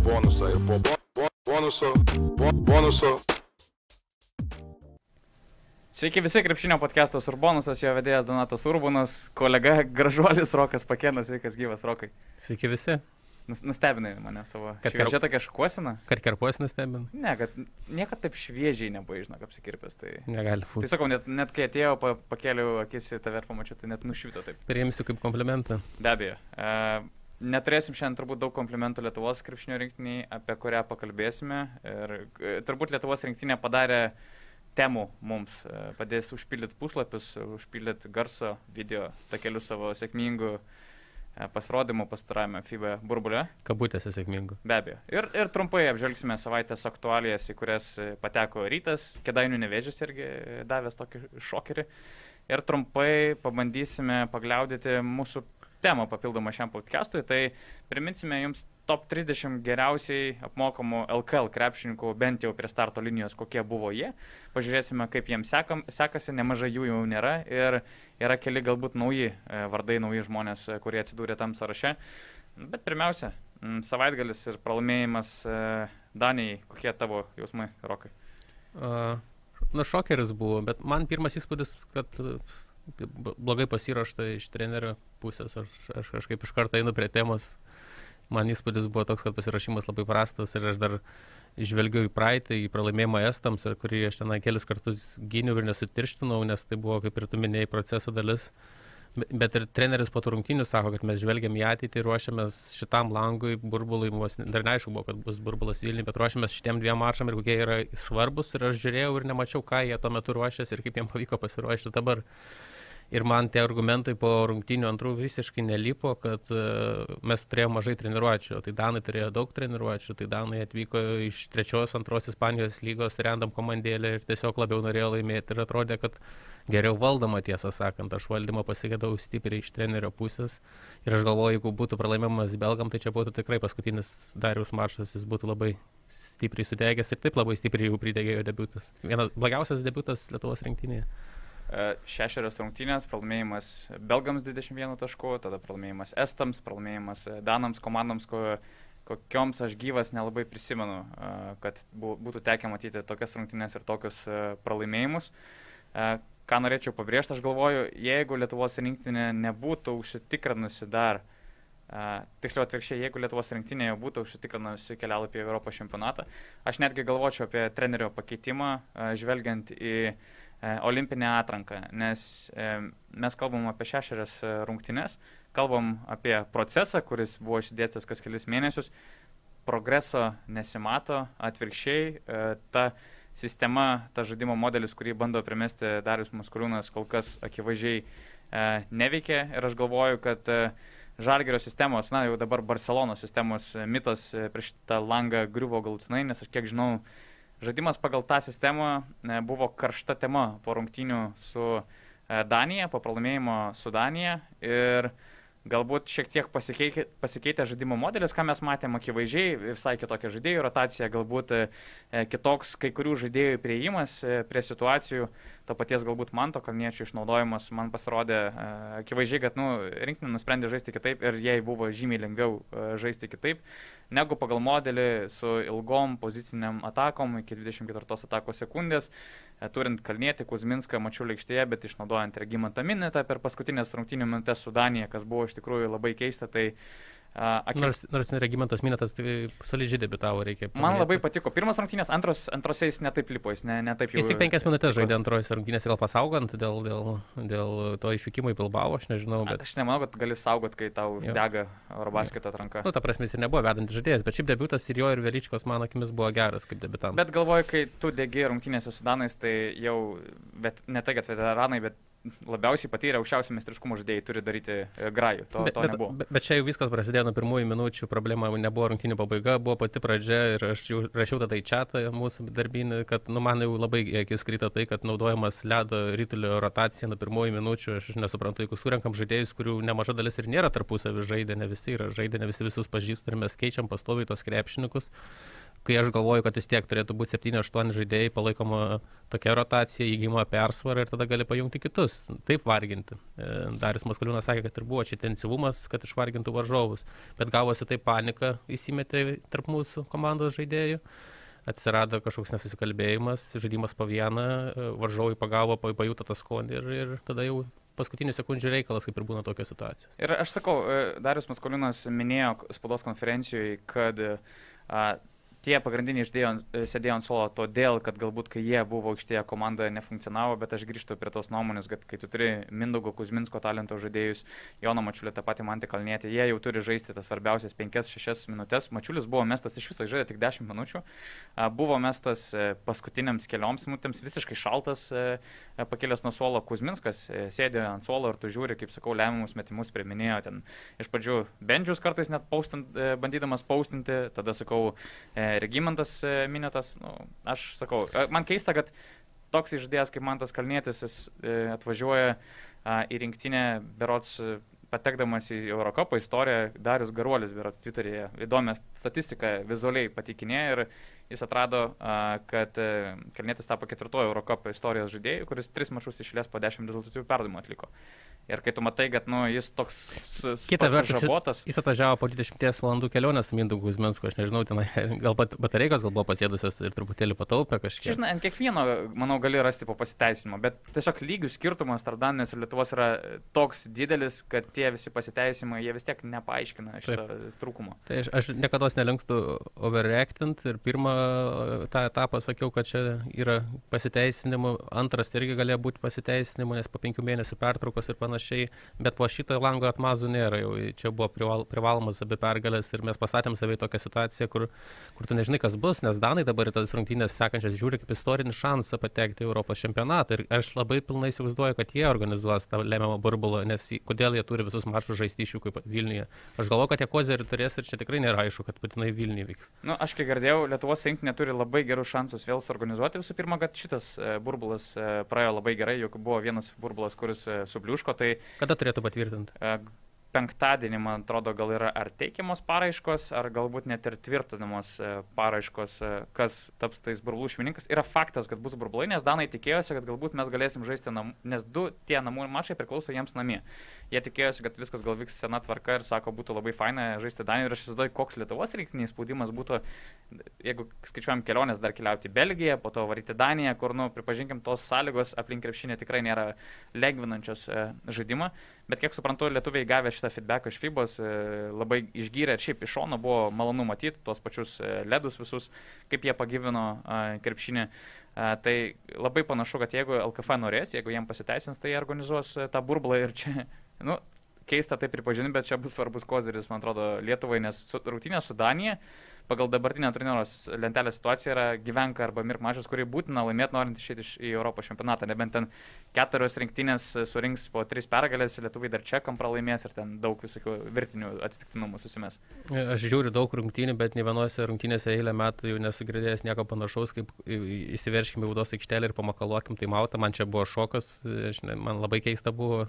bonusą ir po bonuso. Sveiki visi, Krepšinio podcastas Urbonusas, jo vedėjas Donatas Urbonas, kolega gražuolis Rokas Pakėnas, sveikas gyvas Rokai. Sveiki visi. Nustebinai mane savo šviežia tokia šukuosena. Karkerpuos nustebin? Ne, kad niekad taip šviežiai nebuvo, žinok, apsikirpęs. Tai negali būti. Tai sakau, net kai atėjau, pakėliau akis į tave ir pamačiau, tai net nušvito taip. Priimsiu kaip komplimentą. Be abejo. Neturėsim šiandien turbūt daug komplimentų Lietuvos krepšinio rinktiniai, apie kurią pakalbėsime. Ir turbūt Lietuvos rinktinė padarė temų mums, padės užpildyti puslapius, užpildyti garso, video takelius savo sėkmingų pasirodymų pastarajame FIBA burbule. Kabutėse sėkmingų. Be abejo. Ir trumpai apžvelgsime savaitės aktualijas, į kurias pateko Rytas, Kėdainių Nevėžis irgi davęs tokį šokerį. Ir trumpai pabandysime pagliaudyti mūsų temą papildomą šiam podcastui. Tai priminsime jums top 30 geriausiai apmokamų LKL krepšininkų, bent jau prie starto linijos, kokie buvo jie. Pažiūrėsime, kaip jiems sekasi, nemažai jų jau nėra ir yra keli galbūt nauji vardai, nauji žmonės, kurie atsidūrė tam sąraše. Bet pirmiausia, savaitgalis ir pralaimėjimas Danijai. Kokie tavo jausmai, Rokai? Šokeris buvo, bet man pirmas įspūdis, kad blogai pasiruošta iš trenerio pusės. Aš kažkaip iš karto einu prie temos. Man įspūdis buvo toks, kad pasiruošimas labai prastas ir aš dar žvelgiu į praeitį, į pralaimėjimą estams, kurį aš tenai kelis kartus gyniau ir nesutirštinau, nes tai buvo kaip ir tu minėjai proceso dalis. Bet ir treneris po tų rungtynių sako, kad mes žvelgiam į ateitį ir ruošiamės šitam langui, burbului, dar neaišku buvo, kad bus burbulas Vilniui, bet ruošiamės šitiem 2 mačam ir kokie yra svarbus ir aš žiūrėjau ir nemačiau, ką jie tuo metu ruošėsi ir kaip jiems pavyko pasiruošti dabar. Ir man tie argumentai po rungtynių antrų visiškai nelipo, kad mes turėjome mažai treniruočių, tai Danai turėjo daug treniruočių, tai Danai atvyko iš 3., 2. Ispanijos lygos, random komandėlę ir tiesiog labiau norėjo laimėti ir atrodė, kad geriau valdoma, tiesą sakant. Aš valdymą pasigėdau stipriai iš trenerio pusės ir aš galvoju, jeigu būtų pralaimėjimas belgam, tai čia būtų tikrai paskutinis Dariaus mačas, jis būtų labai stipriai sudegęs ir taip labai stipriai jau pridegė jo debiutas. Vienas blogiausias debiutas Lietuvos rinktinėje. 6 rungtynės, pralaimėjimas belgams 21 taškų, tada pralaimėjimas estams, pralaimėjimas danams komandoms, kokioms aš gyvas nelabai prisimenu, kad būtų tekę matyti tokias rungtynės ir tokius pralaimėjimus. Ką norėčiau pabrėžti, aš galvoju, jeigu Lietuvos rinktinė nebūtų užsitikrinusi dar, tiksliau atvirkščiai, jeigu Lietuvos rinktinė jau būtų užsitikrinusi kelialapį į Europos čempionatą, aš netgi galvočiau apie trenerio pakeitimą, žvelgiant į olimpinę atranką, nes mes kalbam apie 6 rungtynes, kalbam apie procesą, kuris buvo išdėstęs kas kelis mėnesius, progreso nesimato, atvirkščiai, ta sistema, ta žaidimo modelis, kurį bando primesti Darius Maskoliūnas, kol kas akivaizdžiai neveikia ir aš galvoju, kad Žalgirio sistemos, jau dabar Barcelonos sistemos mitas prieš tą langą griuvo galutinai, nes aš kiek žinau, žaidimas pagal tą sistemą buvo karšta tema po rungtynių su Danija, po pralaimėjimo su Danija ir galbūt šiek tiek pasikeitė žaidimo modelis, ką mes matėm akivaizdžiai, visai kitokia žaidėjų rotacija, galbūt kitoks kai kurių žaidėjų priėjimas prie situacijų, to paties galbūt Manto Kalniečio išnaudojimas man pasirodė akivaizdžiai, kad rinktinė nusprendė žaisti kitaip ir jai buvo žymiai lengviau žaisti kitaip, negu pagal modelį su ilgom poziciniam atakom iki 24 atakos sekundės, turint Kalnietį, Kuzminską, Mačiulį aikštėje, bet išnaudojant Regimantą Minetą per paskutinės rungtynių minutes su Danija, kas buvo iš tikrųjų labai keista, tai Nors Regimantas Minetas tai solidžiai debitavo, reikia paminėti. Man labai patiko. Pirmas rungtynės, antrose jis netaip lipo, jis netaip jau... Jis tik 5 minutės žaidė antrose rungtynėse, gal pasaugant dėl to išvykimo į Bilbao, aš nežinau, bet... Aš nemanau, kad gali saugot, kai tau dega Eurobasketo atranka. Ta prasme, jis ir nebuvo vedantis žaidėjas, bet šiaip debiutas ir jo ir Veličkos, mano akimis, buvo geras kaip debiutantas. Bet galvoju, kai tu degi rungtynėse su Danais, tai jau, ne tai, kad veteranai, bet labiausiai patyrę aukščiausių meistriškumo žaidėjai turi daryti grajų, to nebuvo. Bet čia jau viskas prasidėjo nuo pirmųjų minučių, problema nebuvo rungtynių pabaiga, buvo pati pradžia ir aš jau rašiau tada į chatą mūsų darbinį, kad man jau labai akis krito tai, kad naudojamas ledo ritulio rotacija nuo pirmųjų minučių, aš nesuprantu, jeigu surenkam žaidėjus, kurių nemaža dalis ir nėra tarpusavį žaidė, ne visi visus pažįsta ir mes keičiam pastoviai tos krepšininkus. kai aš galvoju, kad vis tiek turėtų būti 7-8 žaidėjai, palaikoma tokia rotacija, įgyma persvarą ir tada gali pajungti kitus, taip varginti. Darius Maskoliūnas sakė, kad ir buvo čia intensyvumas, kad išvargintų varžovus, bet gavosi taip panika įsimetė tarp mūsų komandos žaidėjų. Atsirado kažkoks nesusikalbėjimas, žaidimas po vieną, varžovai pagavo, pajuto tą skonį ir tada jau paskutinių sekundžių reikalas, kaip ir būna tokios situacijos. Ir aš sakau, Darius Maskoliūnas minėjo spaudos konferencijoje, kad tie pagrindiniai sėdėjo ant suolo todėl, kad galbūt kai jie buvo aikštėje, komanda nefunkcionavo, bet aš grįžtu prie tos nuomonės, kad kai tu turi Mindaugo Kuzminsko talento žaidėjus, Joną Mačiulį, tą patį Mantį Kalnietį, jie jau turi žaisti tas svarbiausias 5-6 minutės. Mačiulis buvo mestas iš viso, žaidė tik 10 minučių, buvo mestas paskutiniams kelioms minutėms, visiškai šaltas, pakėlęs nuo suolo. Kuzminskas sėdė ant suolo ir tu žiūri, kaip sakau, lemiamus metimus priminėjo ten. Iš pradžių Bendžius kartais net bandydamas paustinti, tada sakau, Regimantas minėtas, aš sakau, man keista, kad toks žaidėjas kaip Mantas Kalnietis atvažiuoja į rinktinę, berods patekdamas į Eurocupą istoriją, Darius Garuolis, berods Twitter'yje, įdomią statistiką vizualiai patikinėjo ir jis atrado, kad Kalnietis tapo 4 Eurocupą istorijos žaidėjų, kuris 3 mačus išėlės po 10 rezultatyvių perdavimų atliko. Ir kai tu matai, kad jis toks žabotas. Jis atvažiavo po 20 valandų kelionės su Mindaugu Kuzminsku, aš nežinau, gal batareikos gal buvo pasėdusios ir truputėlį pataupė kažkiek. Žinai, ant kiekvieno, manau, gali rasti po pasiteisinimo, bet tiesiog lygių skirtumas tarp Danijos ir Lietuvos yra toks didelis, kad tie visi pasiteisimai, jie vis tiek nepaaiškina šito trūkumo. Tai aš niekada nelinkstu overreactint ir pirmą tą etapą sakiau, kad čia yra pasiteisinimų, antras irgi galėjo būti pasiteisinimų, nes po 5 mėnesių pertraukos ir panašiai, bet po šito lango atmazų nėra, jau čia buvo privalomas abi pergalės ir mes pastatėm savai tokią situaciją, kur tu nežinai, kas bus, nes danai dabar į tas rungtynės sekančias žiūri kaip istorinį šansą patekti į Europos čempionatą ir aš labai pilnai įsivaizduoju, kad jie organizuos tą lemiamą burbulą, nes kodėl jie turi visus mačus žaisti iš jų kaip Vilniuje. Aš galvoju, kad jie kozerį turės ir čia tikrai nėra aišku, kad būtinai Vilniuje vyks. Aš kiek girdėjau, Lietuvos rinktinė turi labai gerus šansus vėl suorganizuoti. Visų pirma, kad šitas burbulas praėjo labai gerai, juk buvo vienas burbulas, kuris subliuško. Tai kada turėtų patvirtinti? Penktadienį, man atrodo, gal yra ar teikiamos paraiškos, ar galbūt net ir tvirtinamos paraiškos, kas taps tais burbulų šeimininkas. Yra faktas, kad bus burbulai, nes danai tikėjosi, kad galbūt mes galėsim žaisti namų, nes tie namų mačai priklauso jiems namie. Jie tikėjosi, kad viskas gal vyks sena tvarka ir sako, būtų labai faina žaisti Danijoje. Ir aš įsivaizduoju, koks Lietuvos rinktinės spaudimas būtų, jeigu skaičiuojam kelionės, dar keliauti į Belgiją, po to varyti Daniją, kur, pripažinkim, tos sąlygos aplink krepšinį tikrai nėra lengvinančios žaidimą. Bet kiek suprantu, lietuviai gavę šitą feedbacką iš FIBOS labai išgyrė ir šiaip iš šono buvo malonu matyti tos pačius ledus visus, kaip jie pagyvino krepšinį. Tai labai panašu, kad jeigu LKF norės, jeigu jiem pasiteisins, tai organizuos tą burbulą ir čia, keista tai pripažinti, bet čia bus svarbus koziris, man atrodo, Lietuvai, nes rungtynė su Danija pagal dabartinę turnyros lentelės situaciją yra gyvenk arba mirk mačas, kurį būtina laimėti, norint išeiti į Europos čempionatą. Nebent ten 4 rinktinės surinks po 3 pergalės, lietuviai dar čekam pralaimės ir ten daug visokių virtinių atsitiktinumų susimes. Aš žiūriu daug rungtynių, bet ne vienose rungtynėse eilę metų jau nesu girdėjęs nieko panašaus, kaip įsiverškime baudos aikštelę ir pamakaluokim tai mautą. Man čia buvo šokas, man labai keista buvo.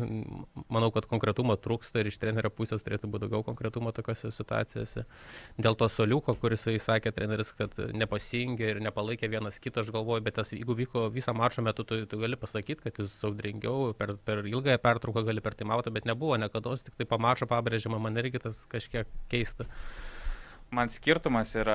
Manau, kad konkretumo trūksta ir iš trenerio pusės turėtų būti daugiau konkretumo tokiose situacijose. Dėl to Soliuko, kuris įsakė treneris, kad nepasijungė ir nepalaikė vienas kitą, aš galvoju, bet jeigu vyko visą mačo metu, tu gali pasakyti, kad jis audringiau, per ilgąją pertrauką gali per timautą, bet nebuvo niekados, tik tai po mačo pabrėžimą, man irgi tas kažkiek keista. Man skirtumas yra,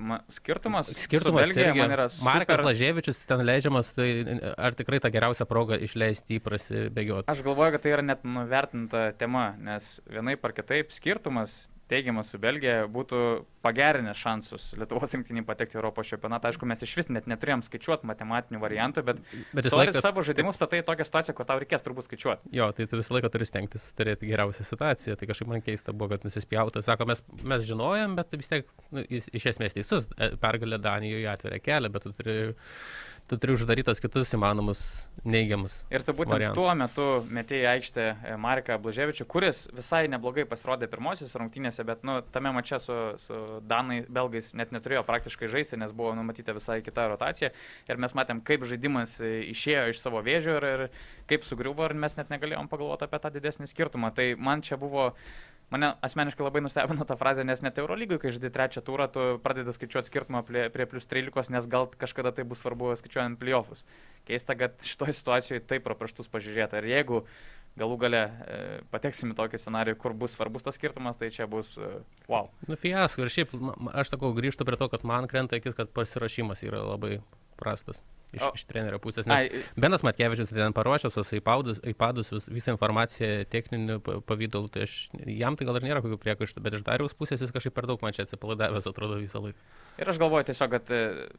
su Belgija man yra super. Markas Blaževičius ten leidžiamas, tai ar tikrai ta geriausia proga išleisti jį prasibėgioti? Aš galvoju, kad tai yra net nuvertinta tema, nes vienaip ar kitaip skirtumas teigiamas su Belgija būtų pagerinęs šansus Lietuvos rinktinį patekti Europos čempionatą. Aišku, mes iš vis net neturėjom skaičiuoti matematinių variantų, bet savo žaidimus statai tokią situaciją, kur tau reikės turbūt skaičiuoti. Jo, tai tu visą laiką turi stengtis turėti geriausią situaciją. Tai kažkaip man keista buvo, kad nusispjauta. Sako, mes žinojom, bet vis tiek iš esmės teisus. Pergalė Danijoje atveria kelią, bet tu turi uždarytos kitus įmanomus neigiamus. Ir tu būtent tuo metu metėjai aikštę Marką Blaževičių, kuris visai neblogai pasirodė pirmosios rungtynėse, bet tame mače su Danai, Belgais net neturėjo praktiškai žaisti, nes buvo numatyta visai kita rotacija. Ir mes matėm, kaip žaidimas išėjo iš savo vėžių ir kaip sugriuvo, ir mes net negalėjom pagalvoti apie tą didesnį skirtumą. Tai man čia buvo Mane asmeniškai labai nustebino tą frazę, nes net Eurolygui, kai žaidži trečią turą, tu pradedi skaičiuoti skirtumą prie plus 13, nes gal kažkada tai bus svarbu skaičiuojant playoffus. Keista, kad šitoje situacijoje taip pro pirštus pažiūrėta. Ir jeigu galų gale pateksim į tokį scenarijų, kur bus svarbus tas skirtumas, tai čia bus wow. Fiasko. Ir šiaip, aš sakau, grįžtu prie to, kad man krenta akis, kad pasirašymas yra labai prastas. Iš trenerio pusės, nes Benas Matkevičius ten paruošęs iPadus visą informaciją techniniu pavydalu, tai jam tai gal ir nėra kokių priekaištų, bet iš Dariaus pusės jis kažkaip per daug man čia atsipalaidavęs atrodo visą laiką. Ir aš galvoju tiesiog, kad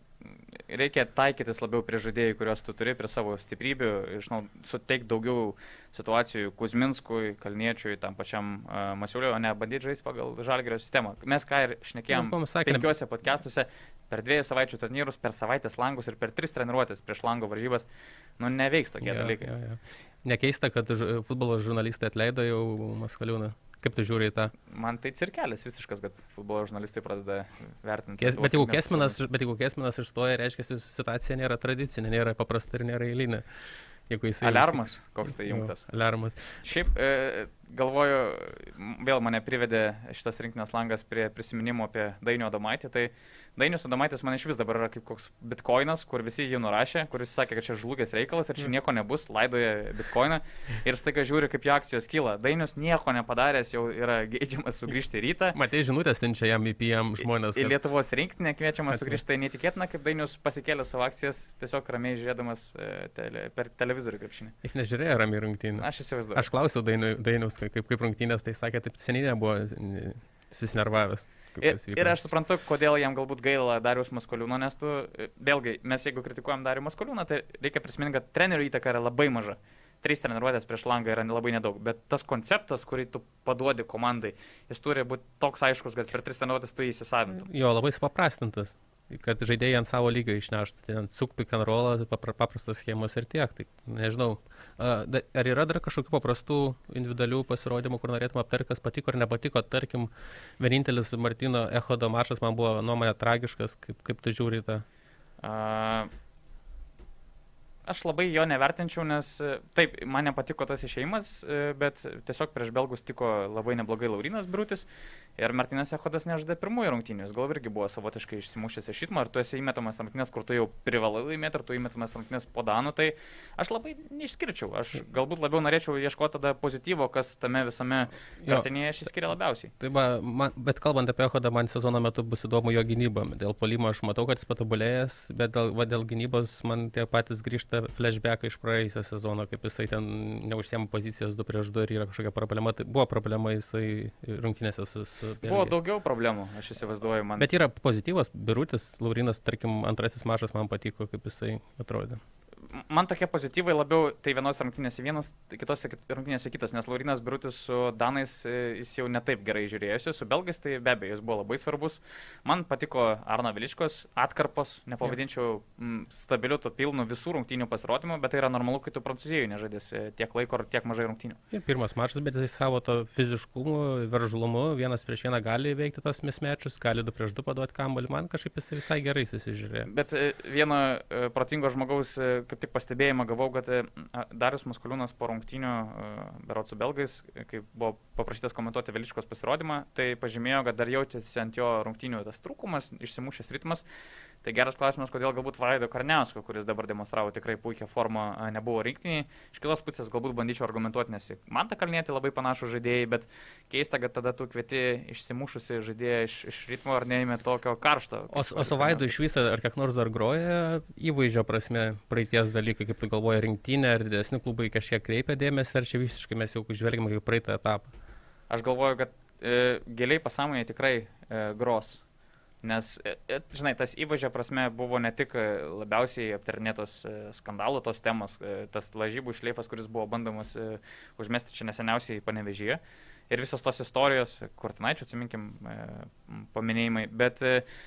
reikia taikytis labiau prie žaidėjų, kuriuos tu turi, prie savo stiprybių, suteikti daugiau situacijų Kuzminskui, Kalniečiui, tam pačiam Masiuliui, o ne bandyti žaisti pagal Žalgirio sistemą. Mes ką ir šnekėjom 5 podcastuose, per 2 savaičių turnyrus, per savaitės langus ir per 3 treniruotės prieš lango varžybas, neveiks tokie dalykai. Nekeista, kad futbolo žurnalistai atleido jau Maskaliūną. Kaip tu žiūri į tą? Man tai cirkelis visiškas, kad futbolo žurnalistai pradeda vertinti. Bet jeigu Kesminas išstoja, reiškia, situacija nėra tradicinė, nėra paprasta ir nėra eilinė. Aliarmas, koks tai jungtas. Aliarmas. Šiaip galvoju, vėl mane privedė šitas rinktinės langas prie prisiminimo apie Dainių Adomaitį. Tai Dainius Adomaitis man iš vis dabar yra kaip koks bitkoinas, kur visi jį nurašė, kuris sakė, kad čia žlugęs reikalas ir čia nieko nebus, laidoja bitkoiną ir staiga žiūri, kaip jo akcijos kyla. Dainius nieko nepadaręs, jau yra geidžiamas sugrįžti rytą. Matai, žinutės siunčia jam į PM žmonės. Į Lietuvos rinktinę kviečiamas sugrįžti, tai neįtikėtina, kaip Dainius pasikėlė savo akcijas, tiesiog ramiai žiūrėdamas per televizorių krepšinį. Jis nežiūrėjo ramiai rungtynių. Aš įsivaizduoju. Aš klausiau Dainius, kaip rungtynės, tai sakė, taip seniai nebuvo susinervavęs. Ir aš suprantu, kodėl jam galbūt gaila Dariaus Maskoliūno, nes vėlgi, mes jeigu kritikuojam Darių Maskoliūną, tai reikia prisiminti, kad trenerių įtaka yra labai maža. 3 treniruotės prieš langą yra labai nedaug, bet tas konceptas, kurį tu paduodi komandai, jis turi būti toks aiškus, kad per 3 treniruotės tu jį įsisavintum. Jo, labai supaprastintas, kad žaidėjai ant savo lygio išneštų, ten suk pick and roll, paprastas schemos ir tiek. Tai nežinau, ar yra dar kažkokių paprastų individualių pasirodymų, kur norėtum aptarti, kas patiko ar nepatiko. Tarkim, vienintelis Martino Echodo mačas man buvo nuomonė tragiškas, kaip tu žiūri tą. Aš labai jo nevertinčiau, nes taip, man nepatiko tas išėjimas, bet tiesiog prieš belgus tiko labai neblogai Laurinas Birutis ir Martinas Echodas nežaidė pirmųjų rungtynių. Jis gal irgi buvo savotiškai išsimušęs iš ritmo, ar tu esi įmetamas rungtynės, kur tu jau privalai laimėti, ar tu įmetamas rungtynės po danų, tai aš labai neišskirčiau. Aš galbūt labiau norėčiau ieškoti tada pozityvo, kas tame visame kartinėje išsiskiria labiausiai. Tai bet kalbant apie Echodą, man sezono metu bus įdomu jo gynyba. Dėl puolimo aš matau, kad jis patobulėjęs, bet dėl gynybos man tie patys grįžta flashbackai iš praėjusio sezono, kaip jisai ten neužsiema pozicijos 2-2 ir yra kažkokia problema. Tai buvo problema jisai rungtynėse su Buvo daugiau problemų, aš įsivaizduoju man. Bet yra pozityvas, Birutis, Laurinas, tarkim, antrasis mačas man patiko, kaip jisai atrodė. Man tokie pozityvai labiau, tai vienos rungtynėse vienas, kitose rungtynėse kitas, nes Laurinas Birutis su danais jis jau netaip gerai žiūrėjosi, su belgais tai be abejo jis buvo labai svarbus. Man patiko Arno Veličkos atkarpos, nepavadinčiau stabiliu to pilnu visų rungtynių pasirodymų, bet tai yra normalu, kai tu Prancūzijoje nežaidės tiek laiko ar tiek mažai rungtynių. Ir pirmas mačas, bet jis savo to fiziškumu, veržlumu, 1-1 gali įveikti tos mismečius, gali 2-2 paduoti kamuolį, man kažkaip jis visai gerai susižiūrėjo. Bet vieno protingo žmogaus kaip tik pastebėjimą gavau, kad Darius Maskoliūnas po rungtynių berods su belgais, kai buvo paprašytas komentuoti Veličkos pasirodymą, tai pažymėjo, kad dar jaučiasi ant jo rungtynių tas trūkumas, išsimušęs ritmas. Tai geras klausimas, kodėl galbūt Vaido Karniausko, kuris dabar demonstravo tikrai puikią formą, nebuvo rinktiniai. Iš kitos pusės galbūt bandyčiau argumentuoti, nes man tą Kalnietį labai panašų žaidėjai, bet keista, kad tada tu kvieti išsimušusi žaidėją iš ritmo ar neėmė tokio karšto. O su Vaidu iš viso ar kiek nors dar groja įvaizdžio prasme praeities dalykai, kaip tu galvoji, rinktinė ar didesni klubai kažkiek kreipia dėmesį, ar čia visiškai mes jau žvelgiame kaip praeitą etapą? Aš galvoju, kad giliai pasąmonėje tikrai gros. Nes, žinai, tas įvaizdžio prasme buvo ne tik labiausiai aptarinėtos skandalų tos temos, tas lažybų šleifas, kuris buvo bandomas užmesti čia neseniausiai Panevėžyje. Ir visos tos istorijos, Kurtinaičio, atsiminkim, paminėjimai, bet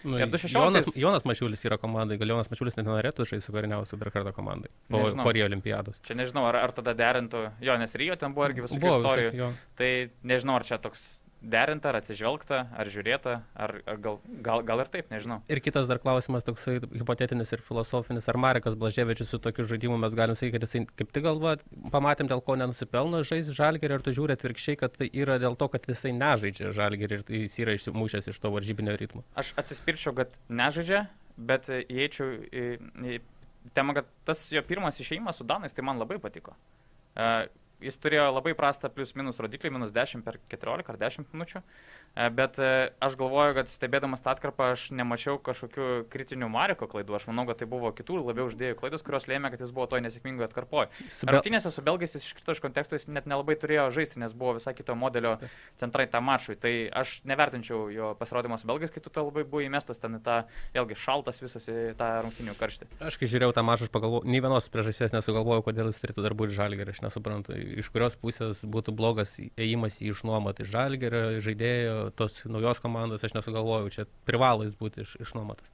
2016... Jonas Mačiulis yra komandai, gal Jonas Mačiulis net nenorėtų žaisti su Karniausiu dar kartą komandai, po Rio olimpiados. Čia nežinau, ar tada derintų, nes Rio ten buvo irgi visokių istorijų, tai nežinau, ar čia toks derinta, ar atsižvelgta, ar žiūrėta, ar gal ir taip, nežinau. Ir kitas dar klausimas toksai hipotetinis ir filosofinis, ar Marekas Blaževičius su tokiu žaidimu mes galim sakyti, kad jisai kaip tik galva, pamatėm, dėl ko nenusipelno žaisti Žalgirį, ar tu žiūri atvirkščiai, kad tai yra dėl to, kad jisai nežaidžia Žalgirį ir jis yra išsimušęs iš to varžybinio ritmo. Aš atsispirčiau, kad nežaidžia, bet įeičiau į temą, kad tas jo pirmas išėjimas su danais, tai man labai patiko. Jis turėjo labai prastą plius minus rodiklį, minus 10 per 14 ar 10 minučių, bet aš galvoju, kad stebėdamas tą atkarpą aš nemačiau kažkokių kritinių Mareko klaidų, aš manau, kad tai buvo kitų labiau žaidėjų klaidos, kurios lėmė, kad jis buvo toj nesėkmingoje atkarpoje. Rungtynėse su belgais jis iškrito iš konteksto, jis net nelabai turėjo žaisti, nes buvo visai kito modelio centrai tam mačui, tai aš nevertinčiau jo pasirodymą su belgais, kai tu to labai buvai įmestas ten į tą, vėlgi, šaltas visas į tą rungtynių karštį. Aš kai žiūrėjau tą mačą, aš pagalvojau, nei vienos priežasties nesugalvojau, kodėl jis turėtų dar būti Žalgiry, aš nesuprantu. Iš kurios pusės būtų blogas ėjimas į išnuomotą Žalgirio žaidėjo, tos naujos komandos, aš nesugalvojau, čia privalo jis būti išnuomotas.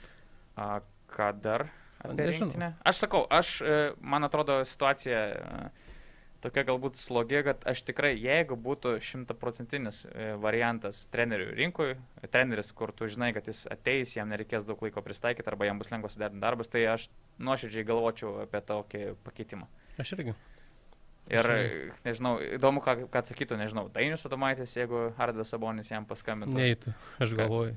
Ką dar apie rinktinę? Aš sakau, man atrodo situacija tokia galbūt slogi, kad aš tikrai, jeigu būtų 100% variantas trenerių rinkui, treneris, kur tu žinai, kad jis ateis, jam nereikės daug laiko pristaikyti arba jam bus lengva suderinti darbus, tai aš nuoširdžiai galvočiau apie tokį pakeitimą. Aš irgi. Ir, nežinau, įdomu, ką atsakytų, nežinau, Dainius Adomaitis, jeigu Arvydas Sabonis jam paskambintų. Neitų, aš galvoju.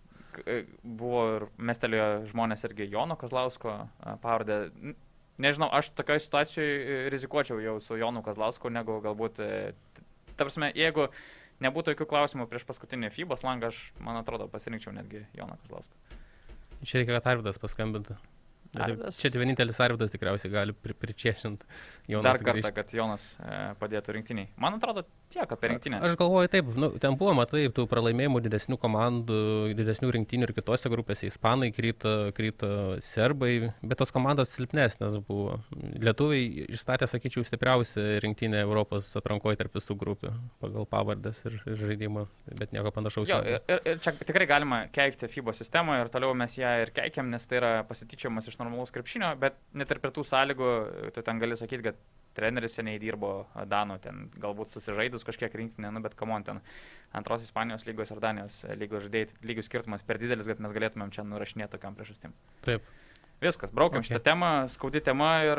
Buvo ir mestelėjo žmonės irgi Jono Kazlausko pavardę. Nežinau, aš tokioje situacijoje rizikuočiau jau su Jonu Kazlausku, negu galbūt, ta prasme, jeigu nebūtų jokių klausimų prieš paskutinį FIBOS langą, aš, man atrodo, pasirinkčiau netgi Joną Kazlauską. Čia reikia, kad Arvydas paskambintų. Arvydas. Čia vienintelis Arvydas tikriausiai gali pričiešinti Jonas. Dar kartą, kad Jonas padėtų rinktiniai. Man atrodo, tiek apie rinktinę. Aš galvoju taip, ten buvo, matai, tų pralaimėjimų didesnių komandų, didesnių rinktinių ir kitose grupėse. Ispanai krito, serbai, bet tos komandos silpnesnės buvo. Lietuviai išstatė, sakyčiau, stipriausią rinktinę Europos atrankoje tarp visų grupių pagal pavardės ir žaidimą, bet nieko panašaus. Jo, ir čia tikrai galima keikti FIBO sistemą ir toliau mes ją ir keikiam, nes tai yra pasityčiamas iš normalaus krepšinio, bet net ir prie tų sąlygų, tu ten gali sakyti, kad treneris seniai dirbo Danų, ten galbūt susižaidus kažkiek rinktinė, bet kamon ten antros Ispanijos lygos ir Danijos lygos žaidėjai, lygių skirtumas per didelis, kad mes galėtumėm čia nurašinėti tokiam priežastim. Taip. Viskas, braukiam šitą temą, skaudi tema ir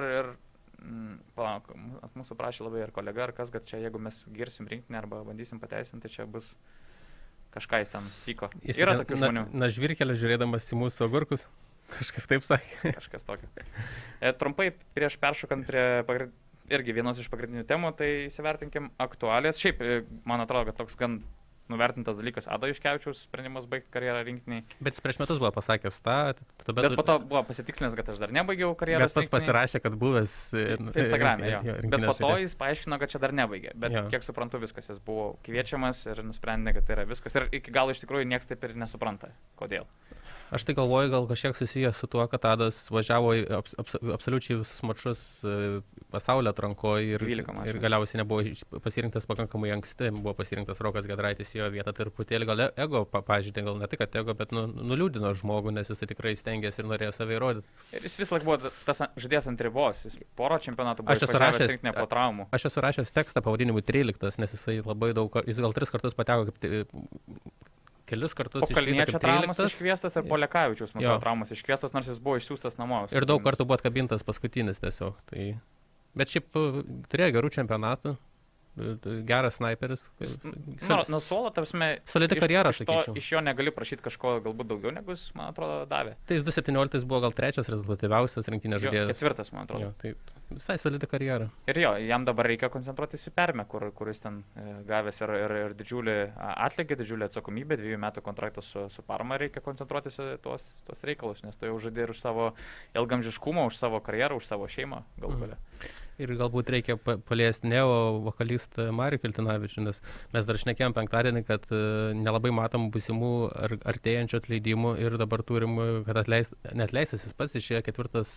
palauk, mūsų prašė labai ir kolega, ar kas, kad čia jeigu mes girsim rinktinę arba bandysim pateisinti, tai čia bus kažką jis ten vyko. Yra tokių žmonių. Na žvirkelio žiūrėdamas į mūsų agurkus. Kažkaip taip sakė. Kažkas tokio. Trumpai prieš peršokant prie irgi vienos iš pagrindinių temų, tai įsivertinkim aktualės. Šiaip, man atrodo, kad toks gan nuvertintas dalykas Ado Juškevičiaus sprendimas baigti karjerą rinktiniai. Bet prieš metus buvo pasakęs tą. Bet po to buvo pasitikslinęs, kad aš dar nebaigiau karjeros. Bet pats pasirašė, kad buvęs Instagram'e, jo. Bet po to jis paaiškino, kad čia dar nebaigė. Bet kiek suprantu, viskas, jis buvo kviečiamas ir nusprendė, kad tai yra viskas. Ir iki galo iš tikrųjų niekas taip ir nesupranta, kodėl. Aš tai galvoju, gal kažkiek susijęs su tuo, kad Adas važiavo absoliučiai visus mačus pasaulio atrankoje ir galiausiai nebuvo pasirinktas pakankamai anksti, buvo pasirinktas Rokas Giedraitis jo vietą, truputėlį gal ego pažydė, gal ne tik kad ego, bet nuliūdino žmogų, nes jisai tikrai stengiasi ir norėjo save įrodyti. Ir jis vis laik buvo tas žaidėjas ant ribos, jis poro čempionatų buvo išvažiavęs rinktinę po traumų. Aš esu rašęs tekstą pavadinimu 13, nes jisai labai daug, jis gal 3 kartus pateko kaip kelius kartus po Kalniečio traumas iškviestas ir po Lekavičiaus traumas iškviestas, nors jis buvo išsiųstas namo. Ir daug kartų buvo atkabintas paskutinis tiesiog. Tai... Bet šiaip turėjo gerų čempionatų. Geras sniperis. Nuo suolo, tarsi, solidi karjerą, sakyčiau. Iš jo negali prašyti kažko galbūt daugiau, negu jis, man atrodo, davė. Tai jis 2017 buvo gal 3 rezultatyviausias rinktinės žaidėjas. 4, man atrodo. Jo, tai visai solidi karjerą. Ir jo, jam dabar reikia koncentruotis į Permę, kur jis ten gavęs ir didžiulį atlygį, didžiulį atsakomybę, 2 metų kontraktą su Parma, reikia koncentruotis į tuos reikalus, nes tu jau žaidė ir už savo ilgamžiškumą, už savo karjerą, už savo šeimą galų gale. Ir galbūt reikia paliesti Neo vokalistą Marių Kiltinavičių, nes mes dar šnekėjom penktadienį, kad nelabai matom būsimų artėjančių atleidimų ir dabar turim, kad neatleistas jis pats išėjo